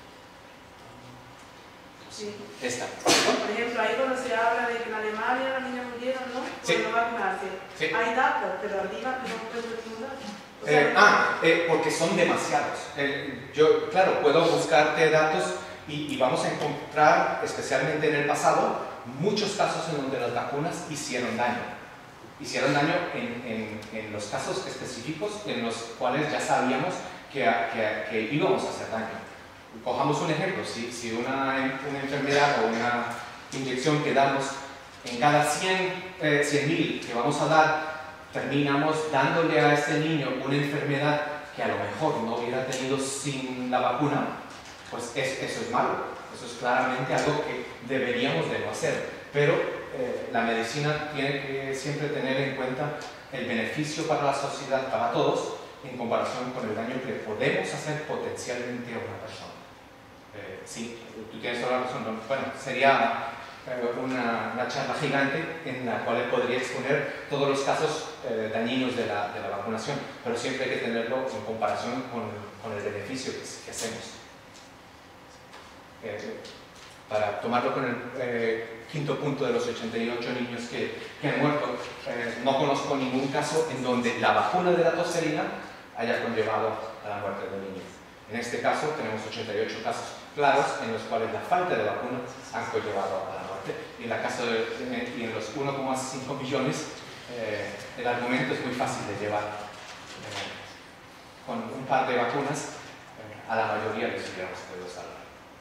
Sí. Esta. Por ejemplo, ahí cuando se habla de que en Alemania las niñas murieron, ¿no? Por Sí. no vacunarse. Sí. Hay datos, pero arriba no encuentro ningún dato. O Eh, sea, ah, eh, porque son demasiados. Eh, yo, claro, puedo buscarte datos y, y vamos a encontrar, especialmente en el pasado, muchos casos en donde las vacunas hicieron daño. Hicieron daño en, en, en los casos específicos en los cuales ya sabíamos que, que, que íbamos a hacer daño. Cojamos un ejemplo, si, si una, una enfermedad o una inyección que damos en cada cien mil que vamos a dar, terminamos dándole a este niño una enfermedad que a lo mejor no hubiera tenido sin la vacuna, pues es, eso es malo. Eso es claramente algo que deberíamos de no hacer. Pero eh, la medicina tiene que siempre tener en cuenta el beneficio para la sociedad, para todos, en comparación con el daño que podemos hacer potencialmente a una persona. Eh, sí, tú tienes toda la razón. ¿No? Bueno, sería Una, una charla gigante en la cual podría exponer todos los casos eh, dañinos de la, de la vacunación, pero siempre hay que tenerlo en comparación con, con el beneficio que, que hacemos. Eh, para tomarlo con el eh, quinto punto de los ochenta y ocho niños que, que han muerto, eh, no conozco ningún caso en donde la vacuna de la tosferina haya conllevado a la muerte de niños. En este caso tenemos ochenta y ocho casos claros en los cuales la falta de vacuna han conllevado a la muerte. Y en, la caso de, y en los uno coma cinco millones, eh, el argumento es muy fácil de llevar. Eh, con un par de vacunas, eh, a la mayoría les hubiéramos podido salvar.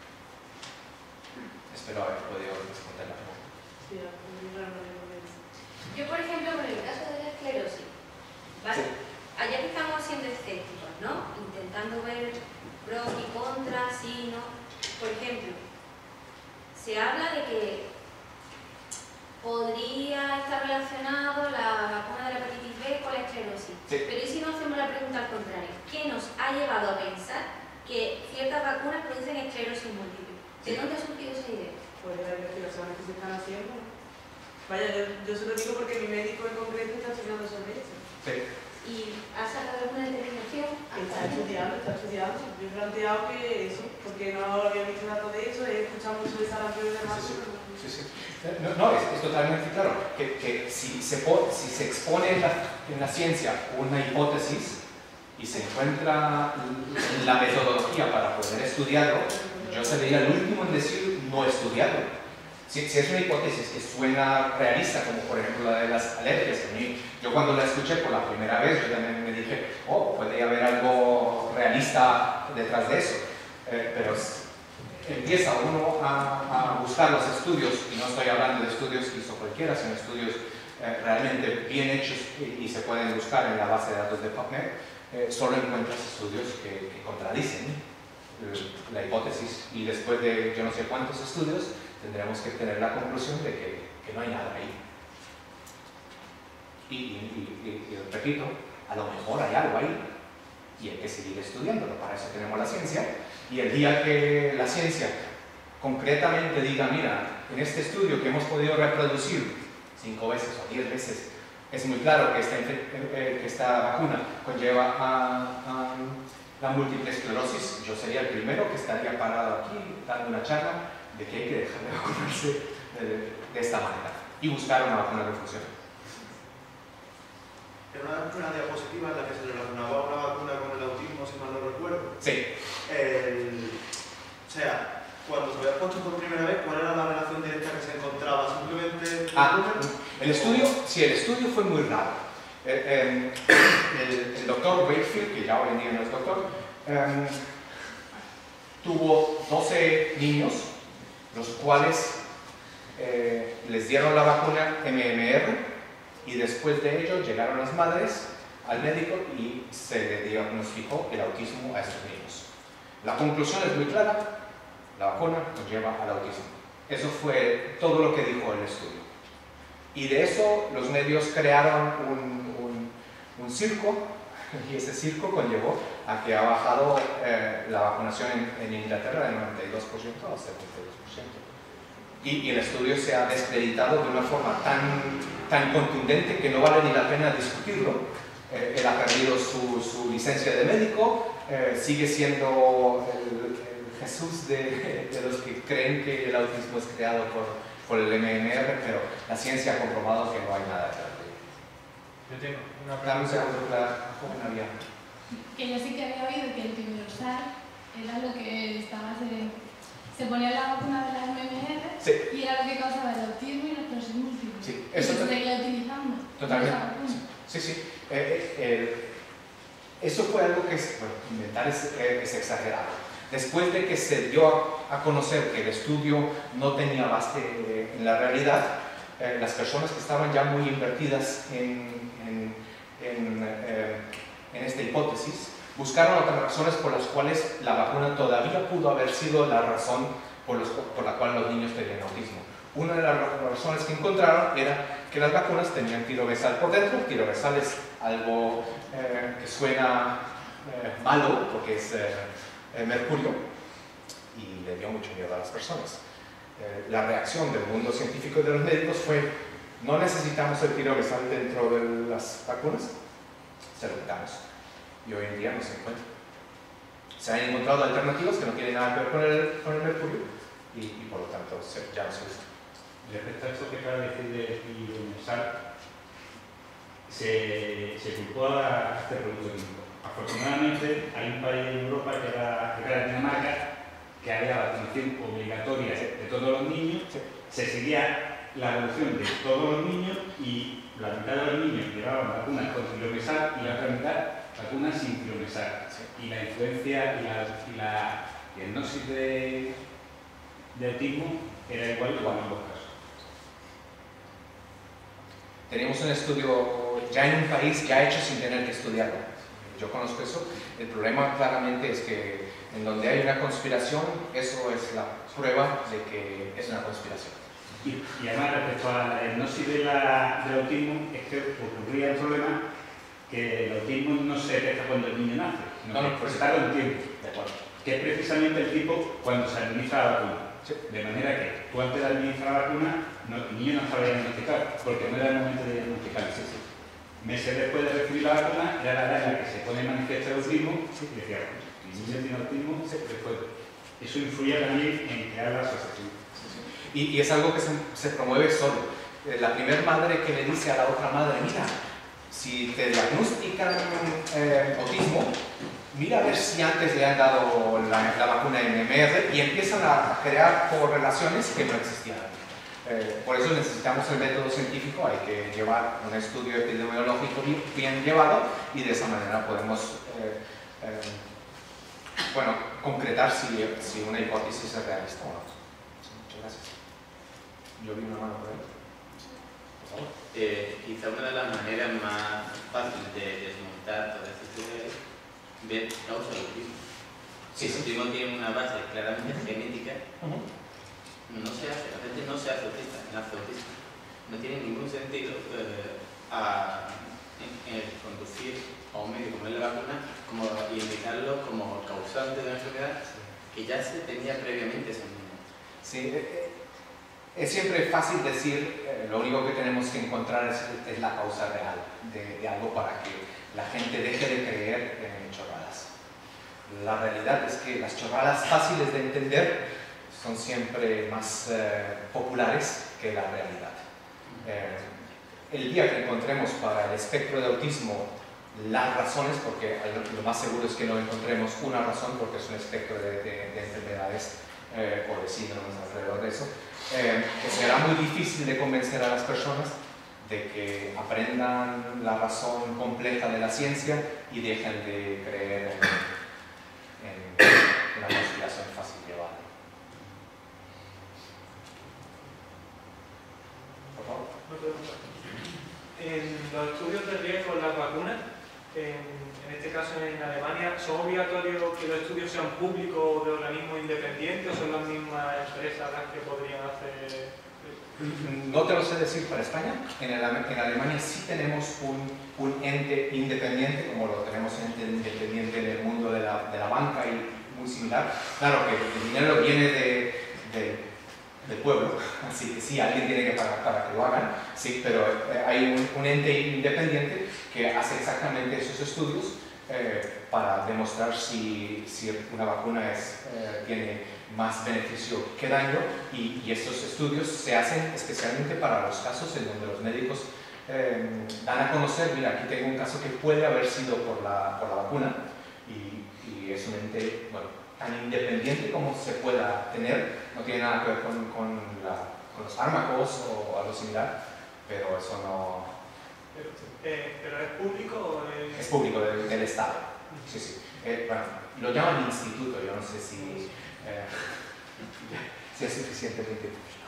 Espero haber podido responder la pregunta. Sí, yo, por ejemplo, con el caso de la esclerosis, ¿vale? Sí. Allá que estamos siendo escépticos, ¿no? Intentando ver pros y contras, sí, no. Por ejemplo, se habla de que podría estar relacionado la vacuna de la hepatitis B con la esclerosis. Sí. Pero ¿y si no hacemos la pregunta al contrario? ¿Qué nos ha llevado a pensar que ciertas vacunas producen esclerosis múltiple? ¿De dónde ha surgido esa idea? Pues de las investigaciones que se están haciendo. Vaya, yo, yo se lo digo porque mi médico en concreto está estudiando sobre eso. Sí. ¿Y ha sacado alguna determinación? Está estudiando, está estudiando. Yo he planteado que eso, porque no había visto datos de eso, he escuchado mucho de sarampión y demás. Sí, sí, sí. No, no es, es totalmente claro que, que si, se po, si se expone en la, en la ciencia una hipótesis y se encuentra la metodología para poder estudiarlo, yo sería el último en decir no estudiarlo. Si, si es una hipótesis que suena realista, como por ejemplo la de las alergias, a mí, yo cuando la escuché por la primera vez, yo también me dije, oh, puede haber algo realista detrás de eso. Eh, pero empieza uno a, a buscar los estudios, y no estoy hablando de estudios que hizo cualquiera, sino estudios eh, realmente bien hechos y, y se pueden buscar en la base de datos de PubMed, eh, solo encuentras estudios que, que contradicen eh, la hipótesis, y después de yo no sé cuántos estudios tendremos que tener la conclusión de que, que no hay nada ahí. Y, y, y, y repito, a lo mejor hay algo ahí y hay que seguir estudiándolo, para eso tenemos la ciencia. Y el día que la ciencia concretamente diga, mira, en este estudio que hemos podido reproducir cinco veces o diez veces, es muy claro que esta, que esta vacuna conlleva a, a la múltiple esclerosis, yo sería el primero que estaría parado aquí dando una charla de que hay que dejar de vacunarse de, de esta manera y buscar una vacuna que funcione. en una, una diapositiva en la que se le relacionaba una vacuna con el autismo, si mal no recuerdo. Sí. El, o sea, cuando se había puesto por primera vez, ¿cuál era la relación directa que se encontraba? Simplemente... Ah, el estudio, sí, el estudio fue muy raro. El, el, el doctor Wakefield, que ya hoy en día no es doctor, um, tuvo doce niños, los cuales eh, les dieron la vacuna M M R y después de ello llegaron las madres al médico y se le diagnosticó el autismo a estos niños. La conclusión es muy clara, la vacuna nos lleva al autismo. Eso fue todo lo que dijo el estudio. Y de eso los medios crearon un, un, un circo, y ese circo conllevó a que ha bajado eh, la vacunación en, en Inglaterra del noventa y dos por ciento a setenta y dos por ciento. Y, y el estudio se ha descreditado de una forma tan, tan contundente que no vale ni la pena discutirlo. Eh, él ha perdido su, su licencia de médico, eh, sigue siendo el, el Jesús de, de los que creen que el autismo es creado por, por el M M R, pero la ciencia ha comprobado que no hay nada detrás de ello. Yo tengo una Dame un pregunta. segundo, la joven había. Que yo sí que había oído que el Timolosar era lo que estaba se, se ponía la vacuna de la M M R Sí. y era lo que causaba el autismo y la esclerosis múltiple. Sí, Y eso se te- seguía utilizando. Totalmente. esa vacuna. Sí, sí. Eh, eh, eso fue algo que, es, bueno, inventar es, eh, es exagerado. Después de que se dio a, a conocer que el estudio no tenía base eh, en la realidad, eh, las personas que estaban ya muy invertidas en, en, en, eh, en esta hipótesis buscaron otras razones por las cuales la vacuna todavía pudo haber sido la razón por, los, por la cual los niños tenían autismo. Una de las razones que encontraron era que las vacunas tenían tiroversil por dentro. Tiroversil es algo eh, que suena eh, malo porque es eh, eh, mercurio y le dio mucho miedo a las personas. Eh, la reacción del mundo científico y de los médicos fue: no necesitamos el tiroversil dentro de las vacunas, se lo quitamos. Y hoy en día no se encuentra. Se han encontrado alternativas que no tienen nada que ver con el, con el mercurio y, y por lo tanto se, ya no se usa. Respecto a esto que acaba de decir de Timolosar, se, se culpó a este producto químico. Afortunadamente hay un país en Europa que era, que era Dinamarca, que había vacunación obligatoria de todos los niños, se seguía la evolución de todos los niños y la mitad de los niños llevaban vacunas con tiroversil y la otra mitad vacunas sin tiroversil. Y la influencia y la, y la diagnosis de, de autismo era igual en ambos casos. Tenemos un estudio ya en un país ya hecho sin tener que estudiarlo. Yo conozco eso. El problema claramente es que en donde hay una conspiración, eso es la prueba de que es una conspiración. Y, y además, respecto a la diagnosis de la, del autismo, es que ocurría el problema que el autismo no se detecta cuando el niño nace, sino No, no, que se tarda un tiempo. De acuerdo. Que es precisamente el tiempo cuando se administra la vacuna. Sí. De manera que tú antes de administrar la vacuna, no, el niño no estaba diagnosticado, porque no era el momento de diagnosticar. Sí, sí. Meses después de recibir la vacuna, era la edad en la que se pone manifiesto el autismo, y decía, el niño tiene autismo, después. Eso influye también en crear la asociación. Y, y es algo que se, se promueve solo. Eh, La primera madre que le dice a la otra madre: mira, si te diagnostican eh, autismo, mira a ver si antes le han dado la, la vacuna M M R, y empiezan a crear correlaciones que no existían. Eh, por eso necesitamos el método científico, hay que llevar un estudio epidemiológico bien, bien llevado, y de esa manera podemos eh, eh, bueno, concretar si, si una hipótesis es realista o no. Muchas gracias. Yo vi una mano por ahí. Por favor. Eh, quizá una de las maneras más fáciles de desmontar toda esta teoría es ver causa del autismo. Sí, Si el sí. autismo tiene una base claramente genética, Uh-huh. no se hace, la gente no se hace autista, nace autista. No tiene ningún sentido eh, a, en, en conducir a un medio como es la vacuna como, y indicarlo como causante de una enfermedad que ya se tenía previamente ese niño. Sí, eh, es siempre fácil decir, eh, lo único que tenemos que encontrar es, es la causa real de, de algo para que la gente deje de creer en chorradas. La realidad es que las chorradas fáciles de entender son siempre más eh, populares que la realidad. Eh, el día que encontremos para el espectro de autismo las razones, porque lo más seguro es que no encontremos una razón, porque es un espectro de, de, de enfermedades eh, o de síndromes alrededor de eso, eh, que será muy difícil de convencer a las personas de que aprendan la razón completa de la ciencia y dejen de creer en, en una conspiración fácil llevada. Por favor. En los estudios de riesgo en las vacunas, en, en este caso en Alemania, ¿son obligatorios que los estudios sean públicos o de organismos independientes o son las mismas empresas las que podrían hacer? No te lo sé decir para España. En, el, en Alemania sí tenemos un, un ente independiente, como lo tenemos ente independiente en el mundo de la, de la banca y muy similar. Claro que el dinero viene de, de, del pueblo, así que sí, alguien tiene que pagar para que lo hagan, sí, pero hay un, un ente independiente que hace exactamente esos estudios eh, para demostrar si, si una vacuna es, eh, tiene más beneficio que daño, y, y estos estudios se hacen especialmente para los casos en donde los médicos eh, dan a conocer, mira, aquí tengo un caso que puede haber sido por la, por la vacuna, y, y es un ente, bueno, tan independiente como se pueda tener, no tiene nada que ver con, con, la, con los fármacos o algo similar, pero eso no... ¿Pero, eh, ¿pero es público o es...? Es público, del, del Estado, sí, sí. Eh, bueno, lo llaman instituto, yo no sé si... Eh, si es suficientemente público.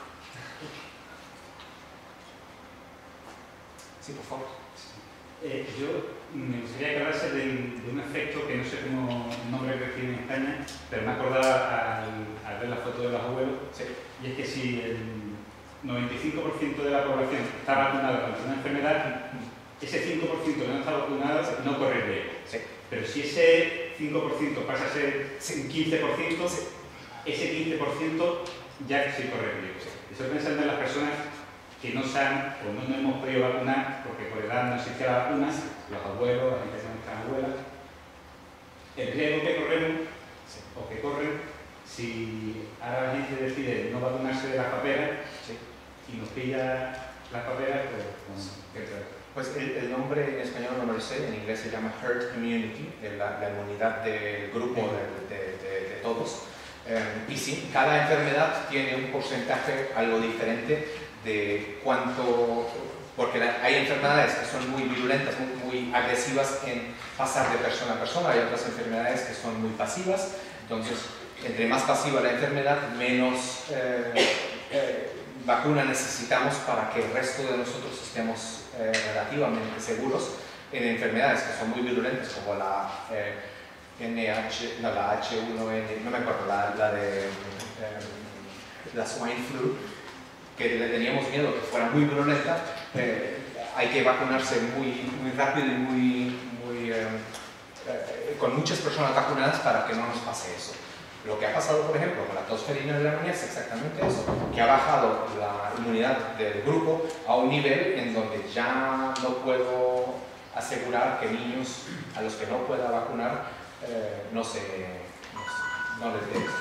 Sí, por favor. Eh, yo me gustaría que hablase de, de un efecto que no sé cómo el nombre que tiene en España, pero me acordaba al, al ver la foto de los abuelos, sí. Y es que si el noventa y cinco por ciento de la población está vacunada contra una enfermedad, ese cinco por ciento que no está vacunado no corre riesgo. Sí. Pero si ese cinco por ciento pasa a ser un quince por ciento, sí. Ese quince por ciento ya sí corre riesgo. Sí. Estoy pensando en las personas que no saben o no nos hemos podido vacunar porque por edad no existía la vacuna, los abuelos, la gente de nuestras abuelas, el riesgo que corremos sí. o que corren si ahora la gente decide no vacunarse de las paperas sí. y nos pilla las paperas, pues, pues ¿qué tal? Pues el, el nombre en español no me lo sé, en inglés se llama herd immunity, la, la inmunidad del grupo de, de, de, de todos. Eh, y sí, cada enfermedad tiene un porcentaje algo diferente de cuánto, porque hay enfermedades que son muy virulentas, muy, muy agresivas en pasar de persona a persona, hay otras enfermedades que son muy pasivas, entonces entre más pasiva la enfermedad, menos eh, eh, vacuna necesitamos para que el resto de nosotros estemos eh, relativamente seguros en enfermedades que son muy virulentas como la eh, N H, no, la H uno N, no me acuerdo, la, la de eh, la swine flu, que le teníamos miedo que fuera muy virulenta. Eh, hay que vacunarse muy, muy rápido y muy, muy, eh, eh, con muchas personas vacunadas para que no nos pase eso. Lo que ha pasado, por ejemplo, con la tos ferina de la neumonía es exactamente eso, que ha bajado la inmunidad del grupo a un nivel en donde ya no puedo asegurar que niños a los que no pueda vacunar eh, no, se, no, se, no les dé esto.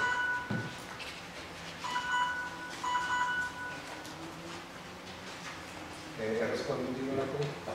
¿He respondido la pregunta?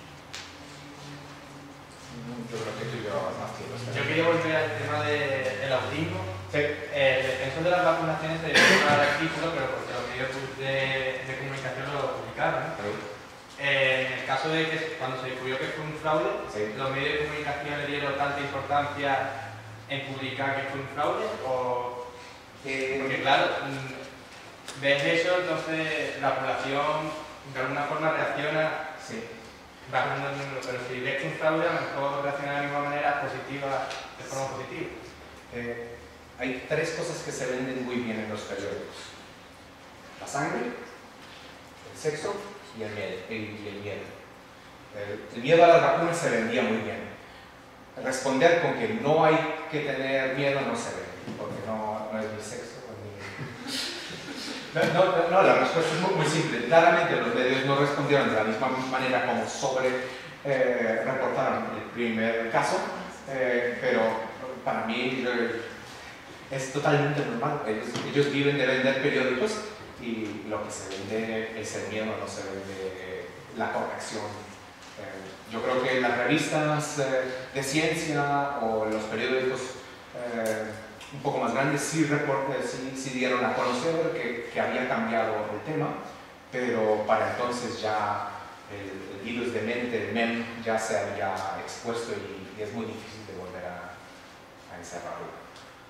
Yo creo que tú llevabas más tiempo. Yo quería volver al tema del autismo. Sí. El defensor de las vacunaciones se dedicó al artículo, pero porque los medios de, de comunicación lo publicaron. ¿no? Eh, en el caso de que cuando se descubrió que fue un fraude, sí. ¿los medios de comunicación le dieron tanta importancia en publicar que fue un fraude? O... Eh, porque claro, ves eso, entonces la población de alguna forma reacciona sí. bajando el número, pero si ves que un fraude, a lo mejor reacciona de la misma manera positiva, de forma positiva. Eh, hay tres cosas que se venden muy bien en los periódicos: la sangre, el sexo y el miedo. El, y el, miedo. El, el miedo a las vacunas se vendía muy bien. Responder con que no hay que tener miedo no se vende, porque no, no es ni sexo ni... No, no, no, la respuesta es muy, muy simple. Claramente los medios no respondieron de la misma manera como sobre eh, reportaron el primer caso, eh, pero para mí eh, es totalmente normal. Ellos, ellos viven de vender periódicos y lo que se vende es el miedo, no se vende la corrección. Eh, yo creo que las revistas eh, de ciencia o los periódicos eh, un poco más grandes sí, report, eh, sí, sí dieron a conocer que, que había cambiado el tema, pero para entonces ya el, el virus de mente, el mem, ya se había expuesto y, y es muy difícil de volver a, a encerrarlo.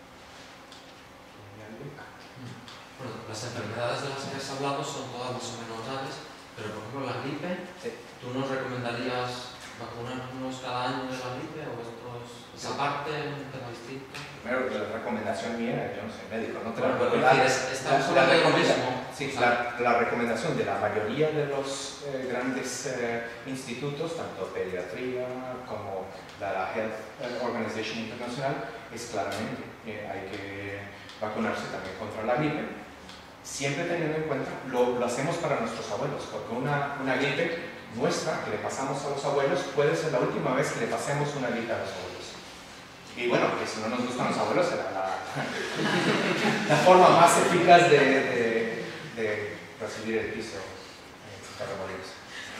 Bueno, las enfermedades de las que has hablado son todas más o menos graves, pero por ejemplo la gripe, sí. ¿tú nos recomendarías vacunarnos cada año de la gripe o estos, esa parte, un tema distinto? Primero, la recomendación mía, yo no soy médico, no te la Bueno, puedo pero dar. decir, es- estamos La- la hablando de lo recomendación- mismo. Sí, O sea, la, la recomendación de la mayoría de los eh, grandes eh, institutos, tanto pediatría como la Health Organization Internacional, es claramente que hay que vacunarse también contra la gripe. Siempre teniendo en cuenta, lo, lo hacemos para nuestros abuelos, porque una, una gripe nuestra que le pasamos a los abuelos puede ser la última vez que le pasemos una gripe a los abuelos. Y bueno, que si no nos gustan los abuelos será la, la forma más eficaz de, de, de recibir el piso en Torremolinos.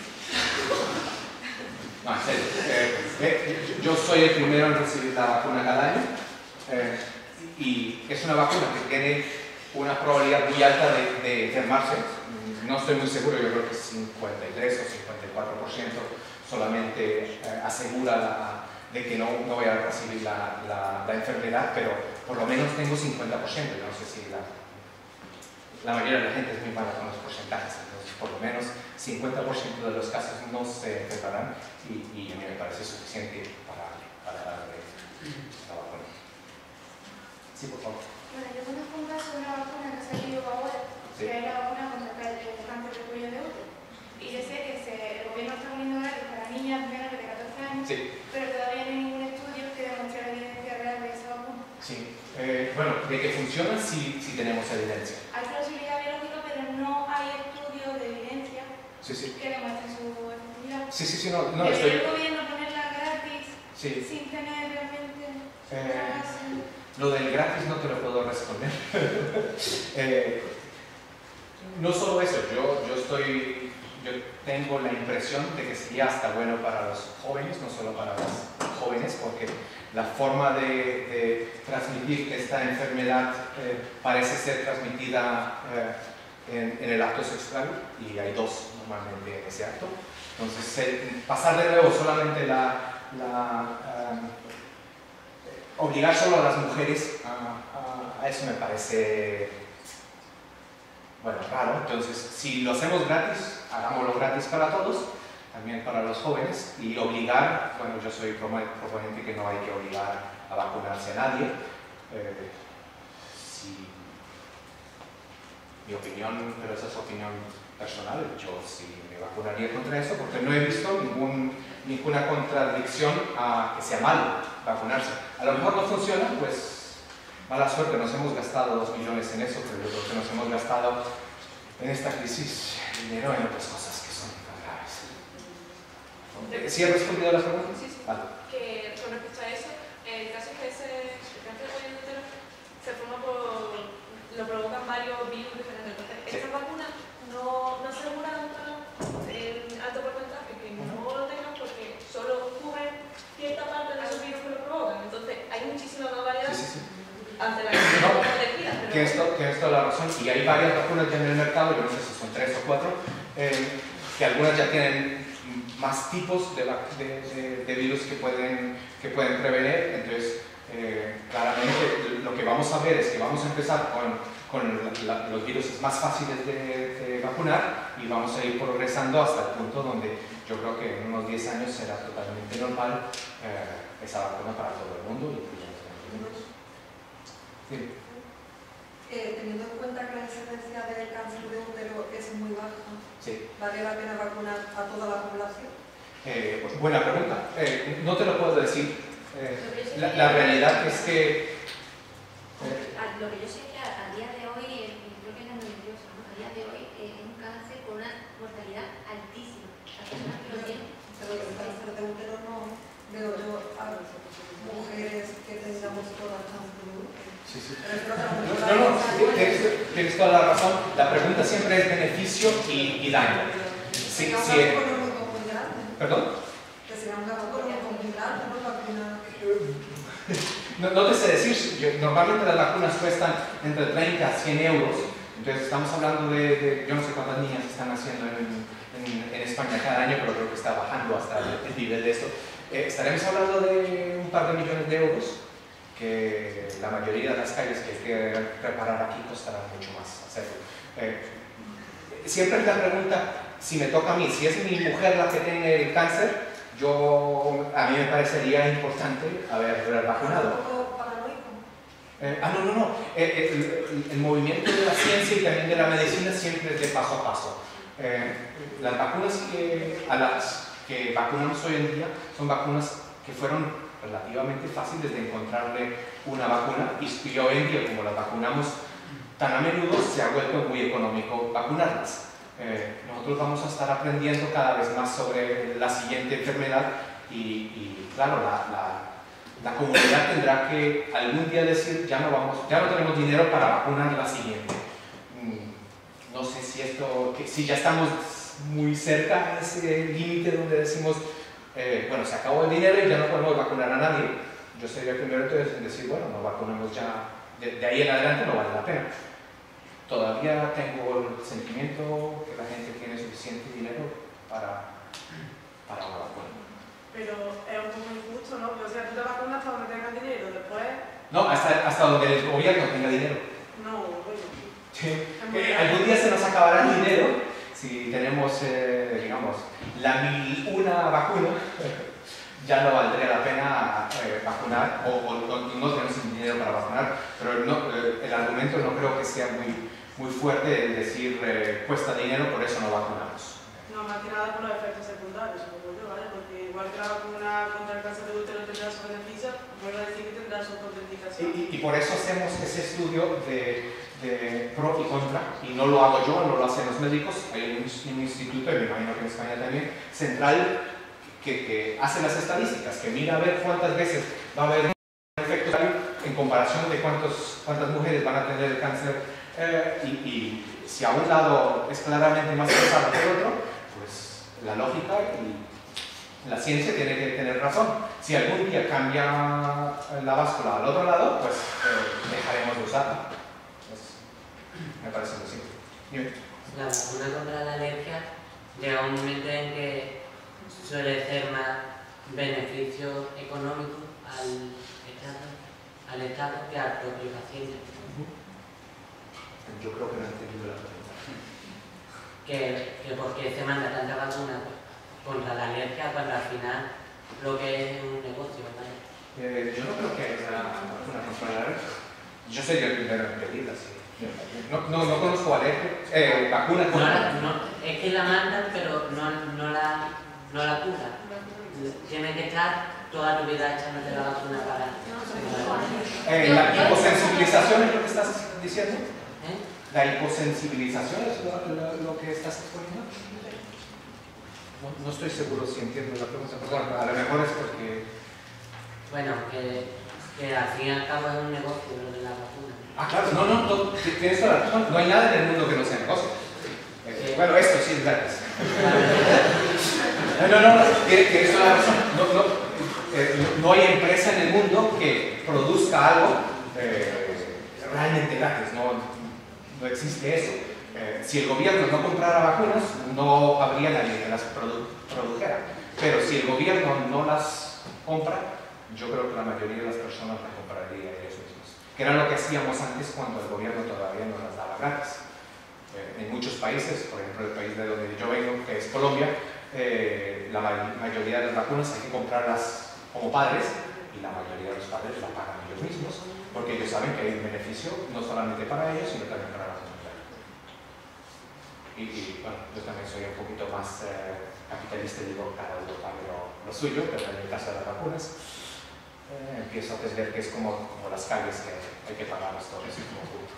No, en serio. Eh, eh, yo soy el primero en recibir la vacuna cada año eh, y es una vacuna que tiene una probabilidad muy alta de, de enfermarse. No estoy muy seguro, yo creo que cincuenta y tres o cincuenta y cuatro por ciento solamente eh, asegura la, de que no, no voy a recibir la, la, la enfermedad, pero por lo menos tengo cincuenta por ciento. Yo no sé si la, la mayoría de la gente es muy mala con los porcentajes, entonces por lo menos cincuenta por ciento de los casos no se enfermarán y, y a mí me parece suficiente para, para darle la vacuna. Sí, por favor. Bueno, yo conozco un caso de una vacuna que ha salido ahora, Sí. que es la vacuna contra el cáncer de cuello de útero. Y yo sé que se, el gobierno está poniendo gratis para niñas menores de catorce años, Sí. pero todavía no hay ningún estudio que demuestre la evidencia real de esa vacuna. Sí. Eh, bueno, de que funciona sí, sí tenemos evidencia. Hay plausibilidad biológica, pero no hay estudios de evidencia Sí, sí. que demuestren su efectividad. Sí, sí, sí, no, no ¿Debería estoy... el gobierno ponerla gratis Sí. sin tener realmente Eh, una base? Lo del gratis no te lo puedo responder. eh, no solo eso, yo, yo estoy, yo tengo la impresión de que sería hasta bueno para los jóvenes, no solo para los jóvenes, porque la forma de, de transmitir esta enfermedad eh, parece ser transmitida eh, en, en el acto sexual, y hay dos normalmente en ese acto. Entonces, eh, pasar de nuevo solamente la... la um, obligar solo a las mujeres a, a, a eso me parece, bueno, raro. Entonces, si lo hacemos gratis, hagámoslo gratis para todos, también para los jóvenes, y obligar, bueno, yo soy proponente que no hay que obligar a vacunarse a nadie. Eh, si, mi opinión, pero esa es opinión personal, yo sí me vacunaría contra eso, porque no he visto ningún, ninguna contradicción a que sea malo vacunarse. A lo mejor no funciona, pues mala suerte, nos hemos gastado dos millones en eso, pero yo creo que nos hemos gastado en esta crisis dinero en otras cosas que son tan graves. ¿Sí he respondido a las preguntas? Sí, sí. Vale. Que con respecto a eso, el caso es que ese el cáncer de cuello de útero se forma por, lo provocan varios virus diferentes. Entonces, Sí. estas vacunas no, no aseguran el alto porcentaje que no lo tengan porque solo cubren cierta parte de esos virus que lo provocan. Entonces, hay muchísima más variedad Sí, sí, sí. ante la No, protegida. que esto, que esto es la razón, y hay varias vacunas ya en el mercado, yo no sé si son tres o cuatro, eh, que algunas ya tienen más tipos de, de, de, de virus que pueden, que pueden prevenir. Entonces, eh, claramente lo que vamos a ver es que vamos a empezar con, con la, los virus más fáciles de, de vacunar, y vamos a ir progresando hasta el punto donde yo creo que en unos diez años será totalmente normal eh, esa vacuna para todo el mundo, incluyendo los niños. Sí. Eh, teniendo en cuenta que la incidencia del cáncer de útero es muy baja, Sí. ¿vale la pena vacunar a toda la población? Eh, pues buena pregunta. Eh, no te lo puedo decir. Eh, la, la realidad es que... Eh, Lo que yo sé es que a, a día de hoy, eh, creo que es endometriosa, ¿no? A día de hoy eh, es un cáncer con una mortalidad altísima. Las personas que lo tienen. Pero el cáncer de útero no veo yo a mujeres que tengamos todas cáncer de útero. Sí, sí. Pero es que No, no, tienes, tienes toda la razón. La pregunta siempre es beneficio y, y daño. Sí, sí, ¿Perdón? Que sería un gasto como complicado, ¿no? Vacunar. No, no te sé decir, yo, normalmente las vacunas cuestan entre treinta a cien euros, entonces estamos hablando de, de yo no sé cuántas niñas están haciendo en, en, en España cada año, pero creo que está bajando hasta el, el nivel de esto. Eh, estaremos hablando de un par de millones de euros, que la mayoría de las calles que hay que reparar aquí costarán mucho más hacerlo. Eh, siempre es la pregunta, si me toca a mí, si es mi mujer la que tiene el cáncer, yo, a mí me parecería importante haber vacunado. Eh, ah, no, no, no. Eh, el, el, el movimiento de la ciencia y también de la medicina siempre es de paso a paso. Eh, las vacunas que, a las que vacunamos hoy en día son vacunas que fueron relativamente fáciles de encontrarle una vacuna y hoy en día, como las vacunamos tan a menudo, se ha vuelto muy económico vacunarlas. Eh, nosotros vamos a estar aprendiendo cada vez más sobre la siguiente enfermedad y, y claro, la, la, la comunidad tendrá que algún día decir ya no, vamos, ya no tenemos dinero para vacunar la siguiente. Mm, no sé si esto, que, si ya estamos muy cerca de ese límite donde decimos eh, bueno, se acabó el dinero y ya no podemos vacunar a nadie. Yo sería el primero en decir, bueno, no vacunamos ya, de, de ahí en adelante no vale la pena. Todavía tengo el sentimiento que la gente tiene suficiente dinero para, para una vacuna. Pero es un poco injusto, ¿no? O sea, tú te vacunas hasta donde tengas dinero, después... No, hasta, hasta donde el gobierno tenga dinero. No, bueno. Sí. Eh, algún día se nos acabará el dinero si tenemos, eh, digamos, la mil una vacuna. Ya no valdría la pena eh, vacunar o, o, o no tenemos dinero para vacunar, pero no, eh, el argumento no creo que sea muy, muy fuerte el decir eh, cuesta dinero, por eso no vacunamos. No, más que nada por los efectos secundarios, supongo yo, ¿vale? Porque igual que la vacuna contra el cáncer de útero tendrá sus beneficios, vuelvo a decir que tendrá sus contraindicaciones. Y, y, y por eso hacemos ese estudio de, de pro y contra, y no lo hago yo, no lo hacen los médicos, hay un, un instituto, y me imagino que en España también, central, Que, que hace las estadísticas, que mira a ver cuántas veces va a haber un efecto en comparación de cuántos, cuántas mujeres van a tener el cáncer eh, y, y si a un lado es claramente más pesado que el otro, pues la lógica y la ciencia tiene que tener razón. Si algún día cambia la báscula al otro lado, pues eh, dejaremos de usarla. Pues, me parece muy simple. Bien. La vacuna contra la alergia llega un momento en que suele ser más beneficio económico al Estado, al Estado que al propio paciente. Yo creo que no he entendido la pregunta. Que, que por qué se manda tanta vacuna contra la alergia cuando al final lo que es un negocio, ¿vale? Eh, yo no creo que haya vacuna contra la alergia. Yo sería el primero en pedirla, sí. No, no, no conozco alergia, eh, vacuna contra... No, no, es que la mandan, pero no, no la... no la cura. Tiene que estar toda tu vida echándote la vacuna para... Eh, ¿La hiposensibilización es lo que estás diciendo? ¿Eh? ¿La hiposensibilización es lo, lo, lo que estás exponiendo? No, no estoy seguro si entiendo la pregunta, pero bueno, a lo mejor es porque... Bueno, que, que al fin y al cabo es un negocio lo de la vacuna. Ah, claro, no, no, no, tienes toda la razón. No hay nada en el mundo que no sea negocio. Eh, bueno, esto sí es gratis. No, no, no, tienes toda la razón. No, no, eh, no hay empresa en el mundo que produzca algo eh, realmente gratis. No, no existe eso. Eh, si el gobierno no comprara vacunas, no habría nadie que las produ produjera. Pero si el gobierno no las compra, yo creo que la mayoría de las personas las comprarían ellos mismos. Que era lo que hacíamos antes cuando el gobierno todavía no las daba gratis. Eh, en muchos países, por ejemplo el país de donde yo vengo, que es Colombia, eh, la ma mayoría de las vacunas hay que comprarlas como padres y la mayoría de los padres las pagan ellos mismos porque ellos saben que hay un beneficio no solamente para ellos sino también para la comunidad. Y, y bueno, yo también soy un poquito más eh, capitalista y digo cada uno pague lo, lo suyo, pero en el caso de las vacunas eh, empiezo a entender que es como, como las calles que hay que pagarlas todos en conjunto.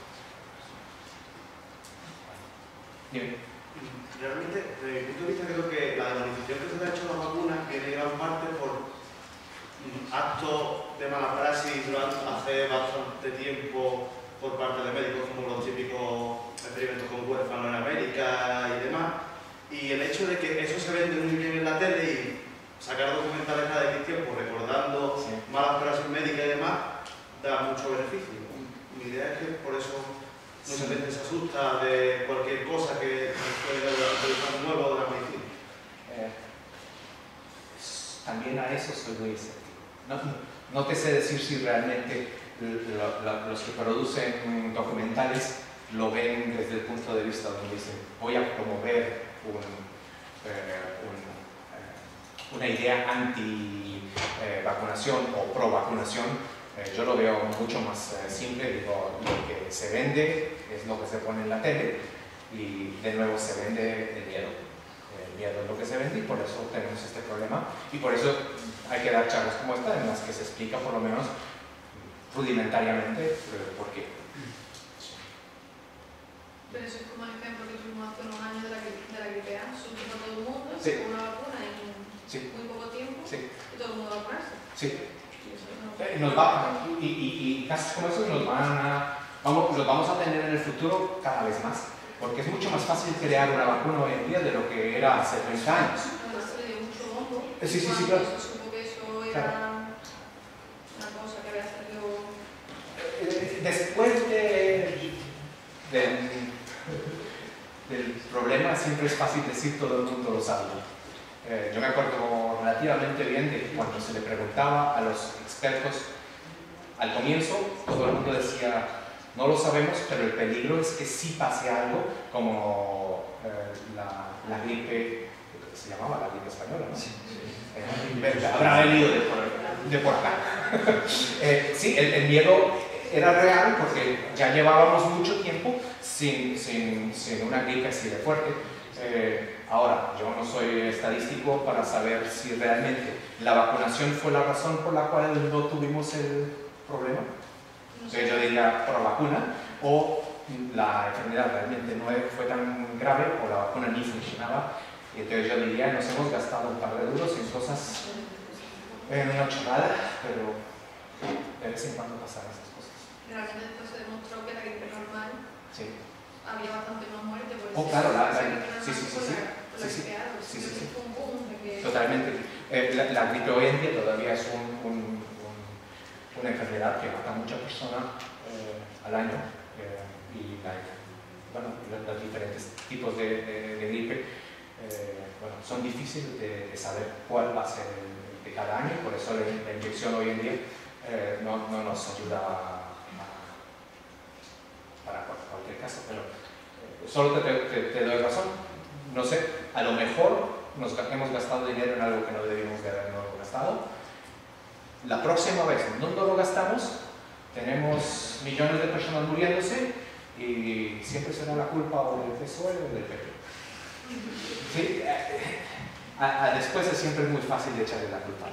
Bien. Realmente, desde mi punto de vista, creo que la demonización que se le ha hecho a las vacunas viene en gran parte por actos de mala praxis durante hace bastante tiempo por parte de médicos, como los típicos experimentos con huérfanos en América y demás. Y el hecho de que eso se vende muy bien en la tele y sacar documentales cada X tiempo recordando sí. malas praxis médicas y demás da mucho beneficio. Mi idea es que por eso muchas sí. veces se asusta de cualquier cosa que pueda de nuevo de la medicina. Eh, también a eso soy muy escéptico. No, no te sé decir si realmente lo, lo, los que producen documentales lo ven desde el punto de vista donde dicen voy a promover un, eh, un, eh, una idea anti-vacunación eh, o pro-vacunación. Eh, yo lo veo mucho más eh, simple, digo, lo que se vende es lo que se pone en la tele y de nuevo se vende el miedo. El miedo es lo que se vende y por eso tenemos este problema y por eso hay que dar charlas como esta en las que se explica por lo menos rudimentariamente eh, por qué. Pero eso es como el ejemplo que tuvimos hace unos años de la, de la gripe A, subió a todo el mundo, sí. se una vacuna en sí. muy poco tiempo sí. y todo el mundo va a vacunarse. Sí. Nos va, y, y, y casos como esos nos van a, vamos, los vamos a tener en el futuro cada vez más, porque es mucho más fácil crear una vacuna hoy en día de lo que era hace treinta años. Además se le dio mucho bombo. Sí, sí, sí, claro. Se supo que eso era claro. una cosa que había salido... Después de, del, del problema siempre es fácil decir todo el mundo lo sabe. Eh, yo me acuerdo relativamente bien de que cuando se le preguntaba a los expertos al comienzo, todo el mundo decía no lo sabemos, pero el peligro es que sí pase algo como eh, la, la gripe, se llamaba la gripe española, ¿no? Sí, sí. Eh, habrá venido de por, de por acá. eh, sí, el, el miedo era real porque ya llevábamos mucho tiempo sin, sin, sin una gripe así de fuerte. Eh, ahora, yo no soy estadístico para saber si realmente la vacunación fue la razón por la cual no tuvimos el problema. Entonces yo diría por la vacuna, o la enfermedad realmente no fue tan grave, o la vacuna ni funcionaba. Y entonces yo diría, nos hemos gastado un par de duros en cosas, en una chorrada, pero de vez en cuando pasan esas cosas. Realmente después se demostró que la gripe normal sí. había bastante más muerte. Oh, claro, la, la, sí, sí, sí, sí, sí, sí, sí, sí, sí. Totalmente. Eh, la, la gripe hoy en día todavía es un, un, un, una enfermedad que mata a muchas personas eh, al año eh, y la, bueno, los diferentes tipos de, de, de gripe eh, bueno, son difíciles de, de saber cuál va a ser el de cada año, por eso la, la inyección hoy en día eh, no, no nos ayuda a, a, para cualquier caso, pero solo te, te, te doy razón, no sé, a lo mejor nos hemos gastado dinero en algo que no debíamos de haberlo gastado. La próxima vez, ¿dónde lo gastamos? Tenemos millones de personas muriéndose y siempre será la culpa o del P S O E o del P P. ¿Sí? A, a después es siempre muy fácil de echarle la culpa.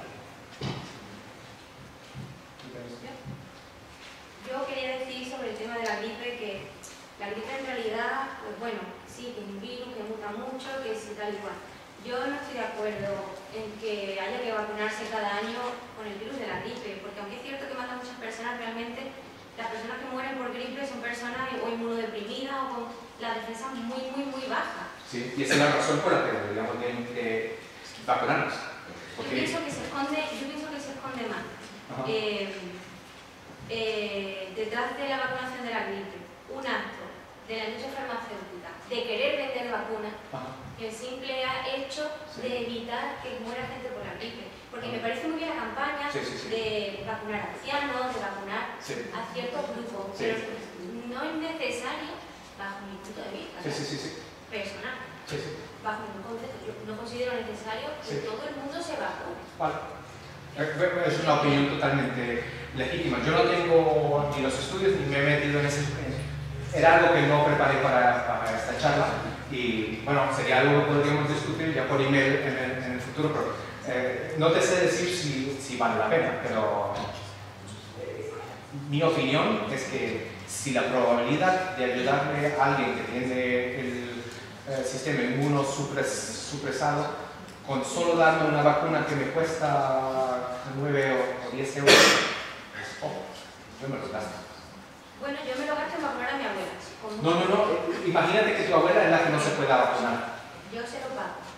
Yo quería decir sobre el tema de la gripe que la gripe en realidad, pues bueno, sí, que es un virus que muta mucho, que es tal y cual. Yo no estoy de acuerdo en que haya que vacunarse cada año con el virus de la gripe, porque aunque es cierto que mata a muchas personas, realmente las personas que mueren por gripe son personas o inmunodeprimidas o con la defensa muy, muy, muy baja. Sí, y esa es la razón por la que deberíamos de, de vacunarnos. Porque... Yo pienso que se esconde, yo pienso que se esconde más. Eh, eh, detrás de la vacunación de la gripe, un acto de la industria farmacéutica de querer vender vacunas, el simple hecho sí. de evitar que muera gente por la gripe. Porque me parece muy bien la campaña sí, sí, sí. de vacunar a ancianos, de vacunar sí. a ciertos grupos, sí. pero no es necesario, bajo mi punto de vista sí, sí, sí, sí. personal, sí, sí. bajo mi concepto, yo no considero necesario que sí. todo el mundo se vacune. Vale. Es una opinión totalmente legítima. Yo no tengo ni los estudios ni me he metido en ese... Era algo que no preparé para, para esta charla y bueno, sería algo que podríamos discutir ya por email en el, en el futuro, pero eh, no te sé decir si, si vale la pena, pero eh, mi opinión es que si la probabilidad de ayudarle a alguien que tiene el, el sistema inmunosupresado con solo darme una vacuna que me cuesta nueve o diez euros, pues, oh, yo me lo gasto. Bueno, yo me lo gasto en vacunar a mi abuela. No, no, no. Imagínate que tu abuela es la que no se pueda vacunar. Yo se lo pago.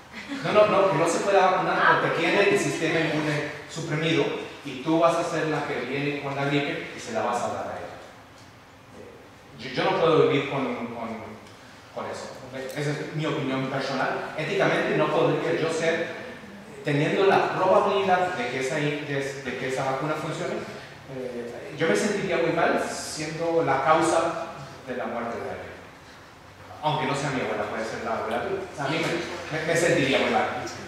No, no, no, que no se pueda vacunar porque tiene el sistema inmune suprimido y tú vas a ser la que viene con la gripe y se la vas a dar a ella. Yo, yo no puedo vivir con, con, con eso. Esa es mi opinión personal. Éticamente no podría yo ser, teniendo la probabilidad de que esa, de, de que esa vacuna funcione, eh, yo me sentiría muy mal siendo la causa de la muerte de alguien. Aunque no sea mi abuela, puede ser la abuela. A mí me, me, me sentiría muy mal.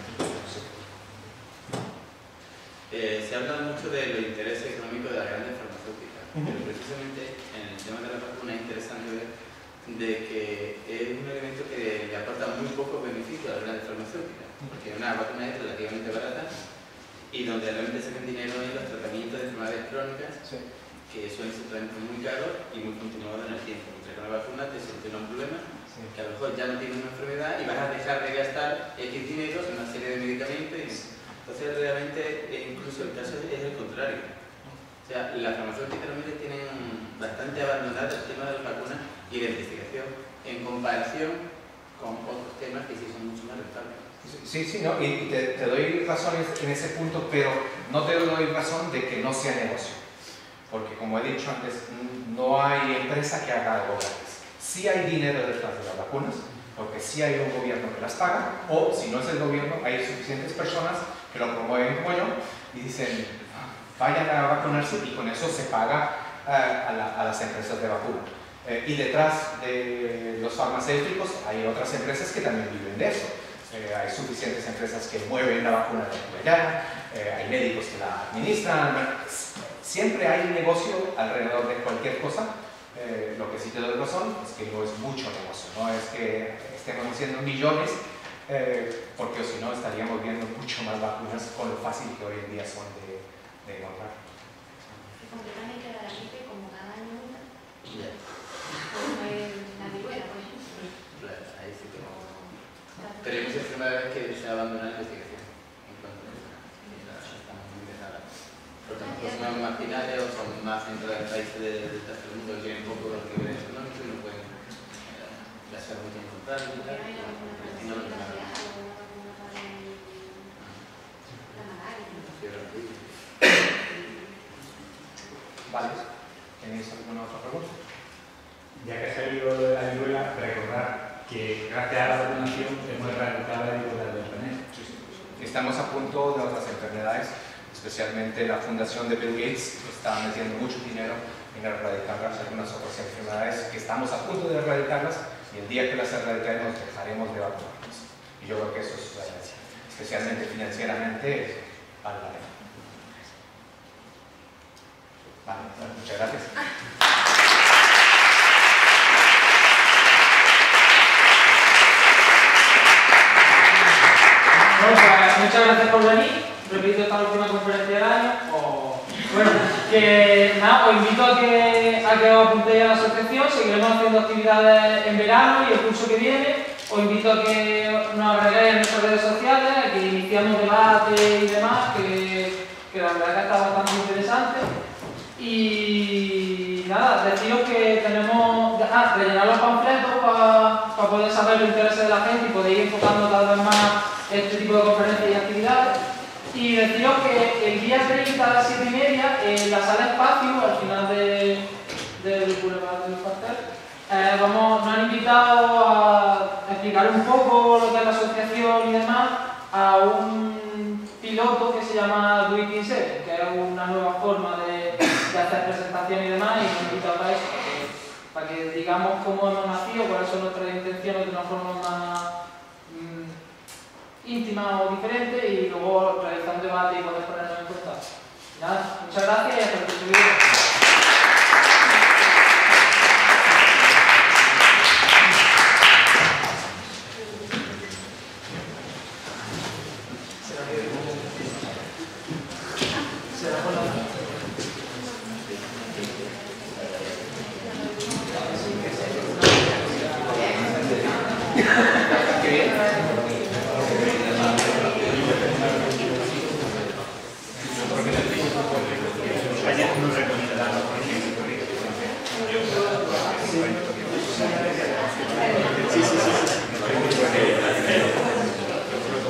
Eh, se habla mucho de los intereses económicos de las grandes farmacéuticas, uh-huh. pero precisamente en el tema de la vacuna es interesante ver de que es un elemento que le aporta muy poco beneficio a las grandes farmacéuticas, porque una vacuna es relativamente barata y donde realmente sacan dinero en los tratamientos de enfermedades crónicas, sí. que suelen ser tratamientos muy caros y muy continuados en el tiempo. Mientras que una vacuna te soluciona un problema, sí. que a lo mejor ya no tienes una enfermedad y vas a dejar de gastar X dinero en una serie de medicamentos. Y, entonces realmente incluso el caso es el contrario. O sea, las farmacéuticas realmente tienen bastante abandonado el tema de las vacunas y la investigación en comparación con otros temas que sí son mucho más rentables. Sí, sí, no, y te, te doy razón en ese punto, pero no te doy razón de que no sea negocio. Porque como he dicho antes, no hay empresa que haga algo gratis. Sí hay dinero detrás de las vacunas, porque sí hay un gobierno que las paga, o si no es el gobierno, hay suficientes personas que lo promueven como yo y dicen, vayan a vacunarse y con eso se paga uh, a, la, a las empresas de vacuna. Eh, y detrás de los farmacéuticos hay otras empresas que también viven de eso. Eh, hay suficientes empresas que mueven la vacuna de allá, eh, hay médicos que la administran. Siempre hay un negocio alrededor de cualquier cosa. Eh, lo que sí te doy razón es que no es mucho negocio, no es que estemos haciendo millones, eh, porque si no estaríamos viendo mucho más vacunas con lo fácil que hoy en día son de, de encontrar. Completamente la gripe como cada año una. Yeah. Como la viruela, por ejemplo. Claro, ahí sí que no. Pero hay muchas enfermedades que se abandonan la investigación en cuanto a eso. Estamos muy dejadas. Porque nosotros somos más marginales o son más centrales en países del tercer mundo que tienen poco de nivel económico y no pueden hacer mucho encontrar y tal. Vale, ¿tenéis alguna otra pregunta? Ya que ha salido lo de la viruela, recordar que gracias a la vacunación hemos erradicado la viruela del planeta. Estamos a punto de otras enfermedades, especialmente la fundación de Bill Gates está metiendo mucho dinero en erradicarlas, algunas otras enfermedades que estamos a punto de erradicarlas y el día que las erradicaremos dejaremos de vacunarnos. Y yo creo que eso es, especialmente financieramente, vale la pena. Vale, bueno, muchas gracias. Bueno, pues, muchas gracias por venir. Repito esta última conferencia del año. O, bueno, que nada, os invito a que, a que os apuntéis a la asociación. Seguiremos haciendo actividades en verano y el curso que viene. Os invito a que nos agreguéis en nuestras redes sociales, a que iniciamos debates y demás, que, que la verdad que está bastante interesante. Y nada, deciros que tenemos ah, rellenar los panfletos para pa poder saber los intereses de la gente y poder ir enfocando cada vez más este tipo de conferencias y actividades. Y deciros que el día treinta a las siete y media en la sala Espacio, al final de, del Boulevard del Pastel, eh, vamos, nos han invitado a explicar un poco lo que es la asociación y demás a un piloto que se llama Do It In Seven, que es una nueva forma de, de hacer presentación y demás, y nos han invitado para eso, para que, para que digamos cómo hemos nacido, cuáles son nuestras intenciones de una forma más mmm, íntima o diferente, y luego realizar un debate y poder ponernos en contacto. Nada, muchas gracias y hasta el próximo vídeo. Sí, sí, sí.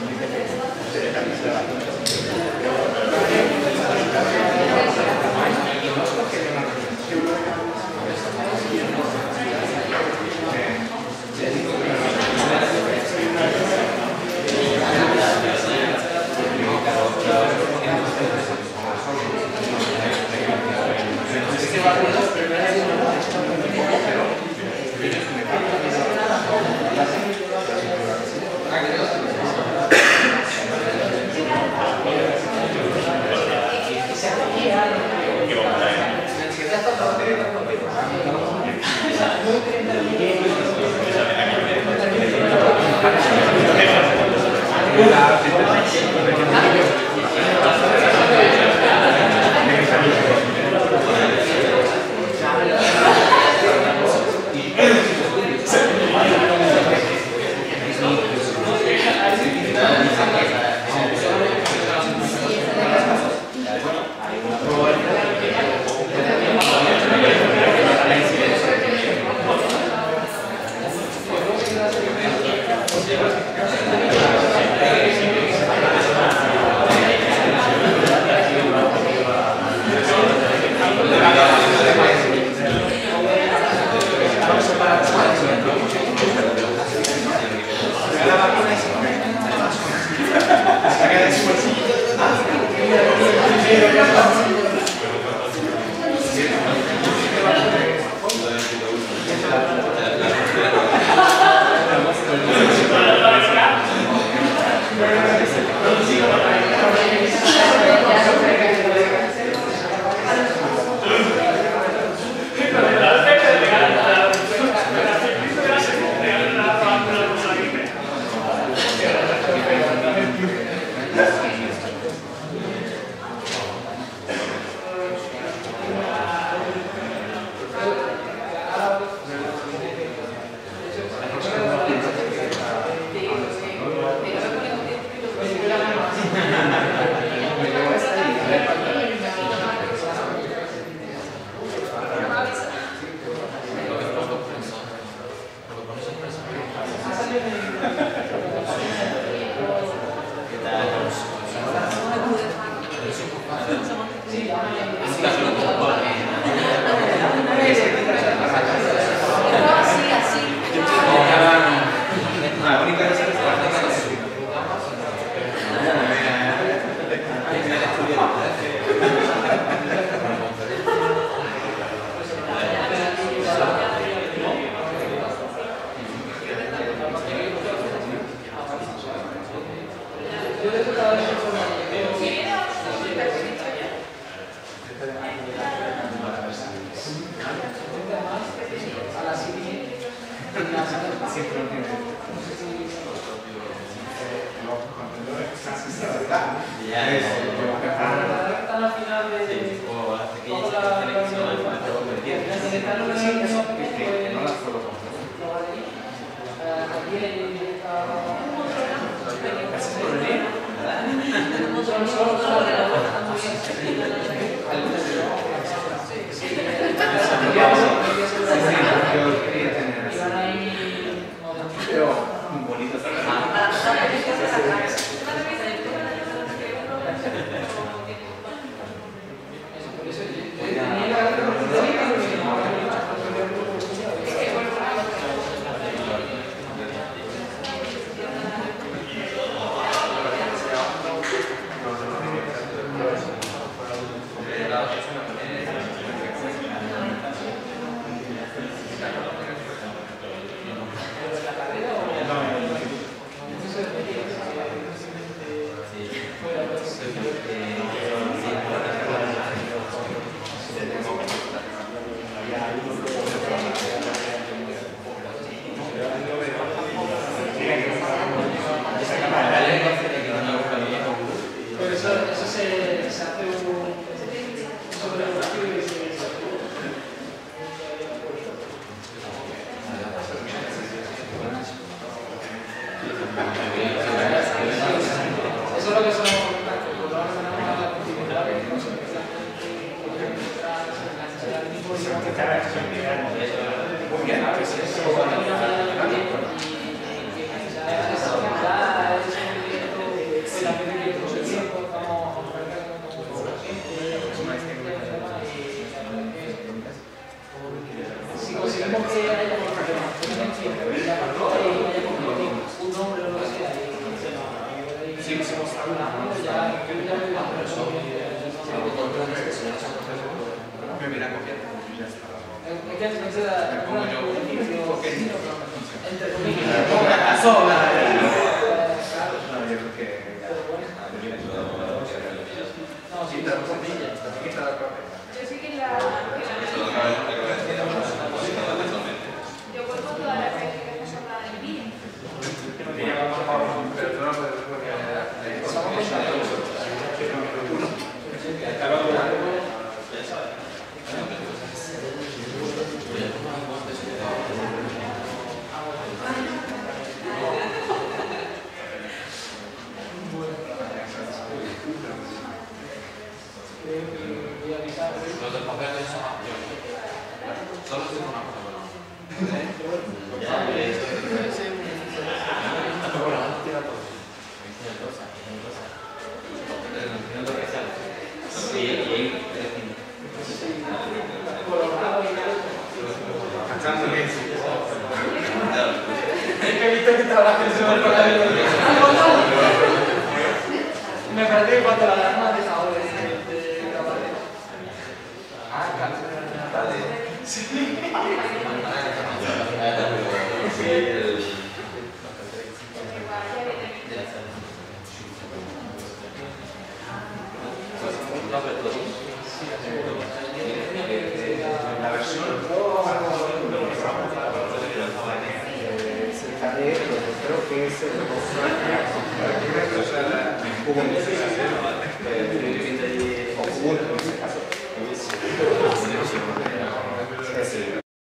Me pongo yo, porque visto que estaba la gente súper colada. Me parece que cuando la alarma de esa hora de grabar. Ah, claro. Vale. Sí. La versión creo que es el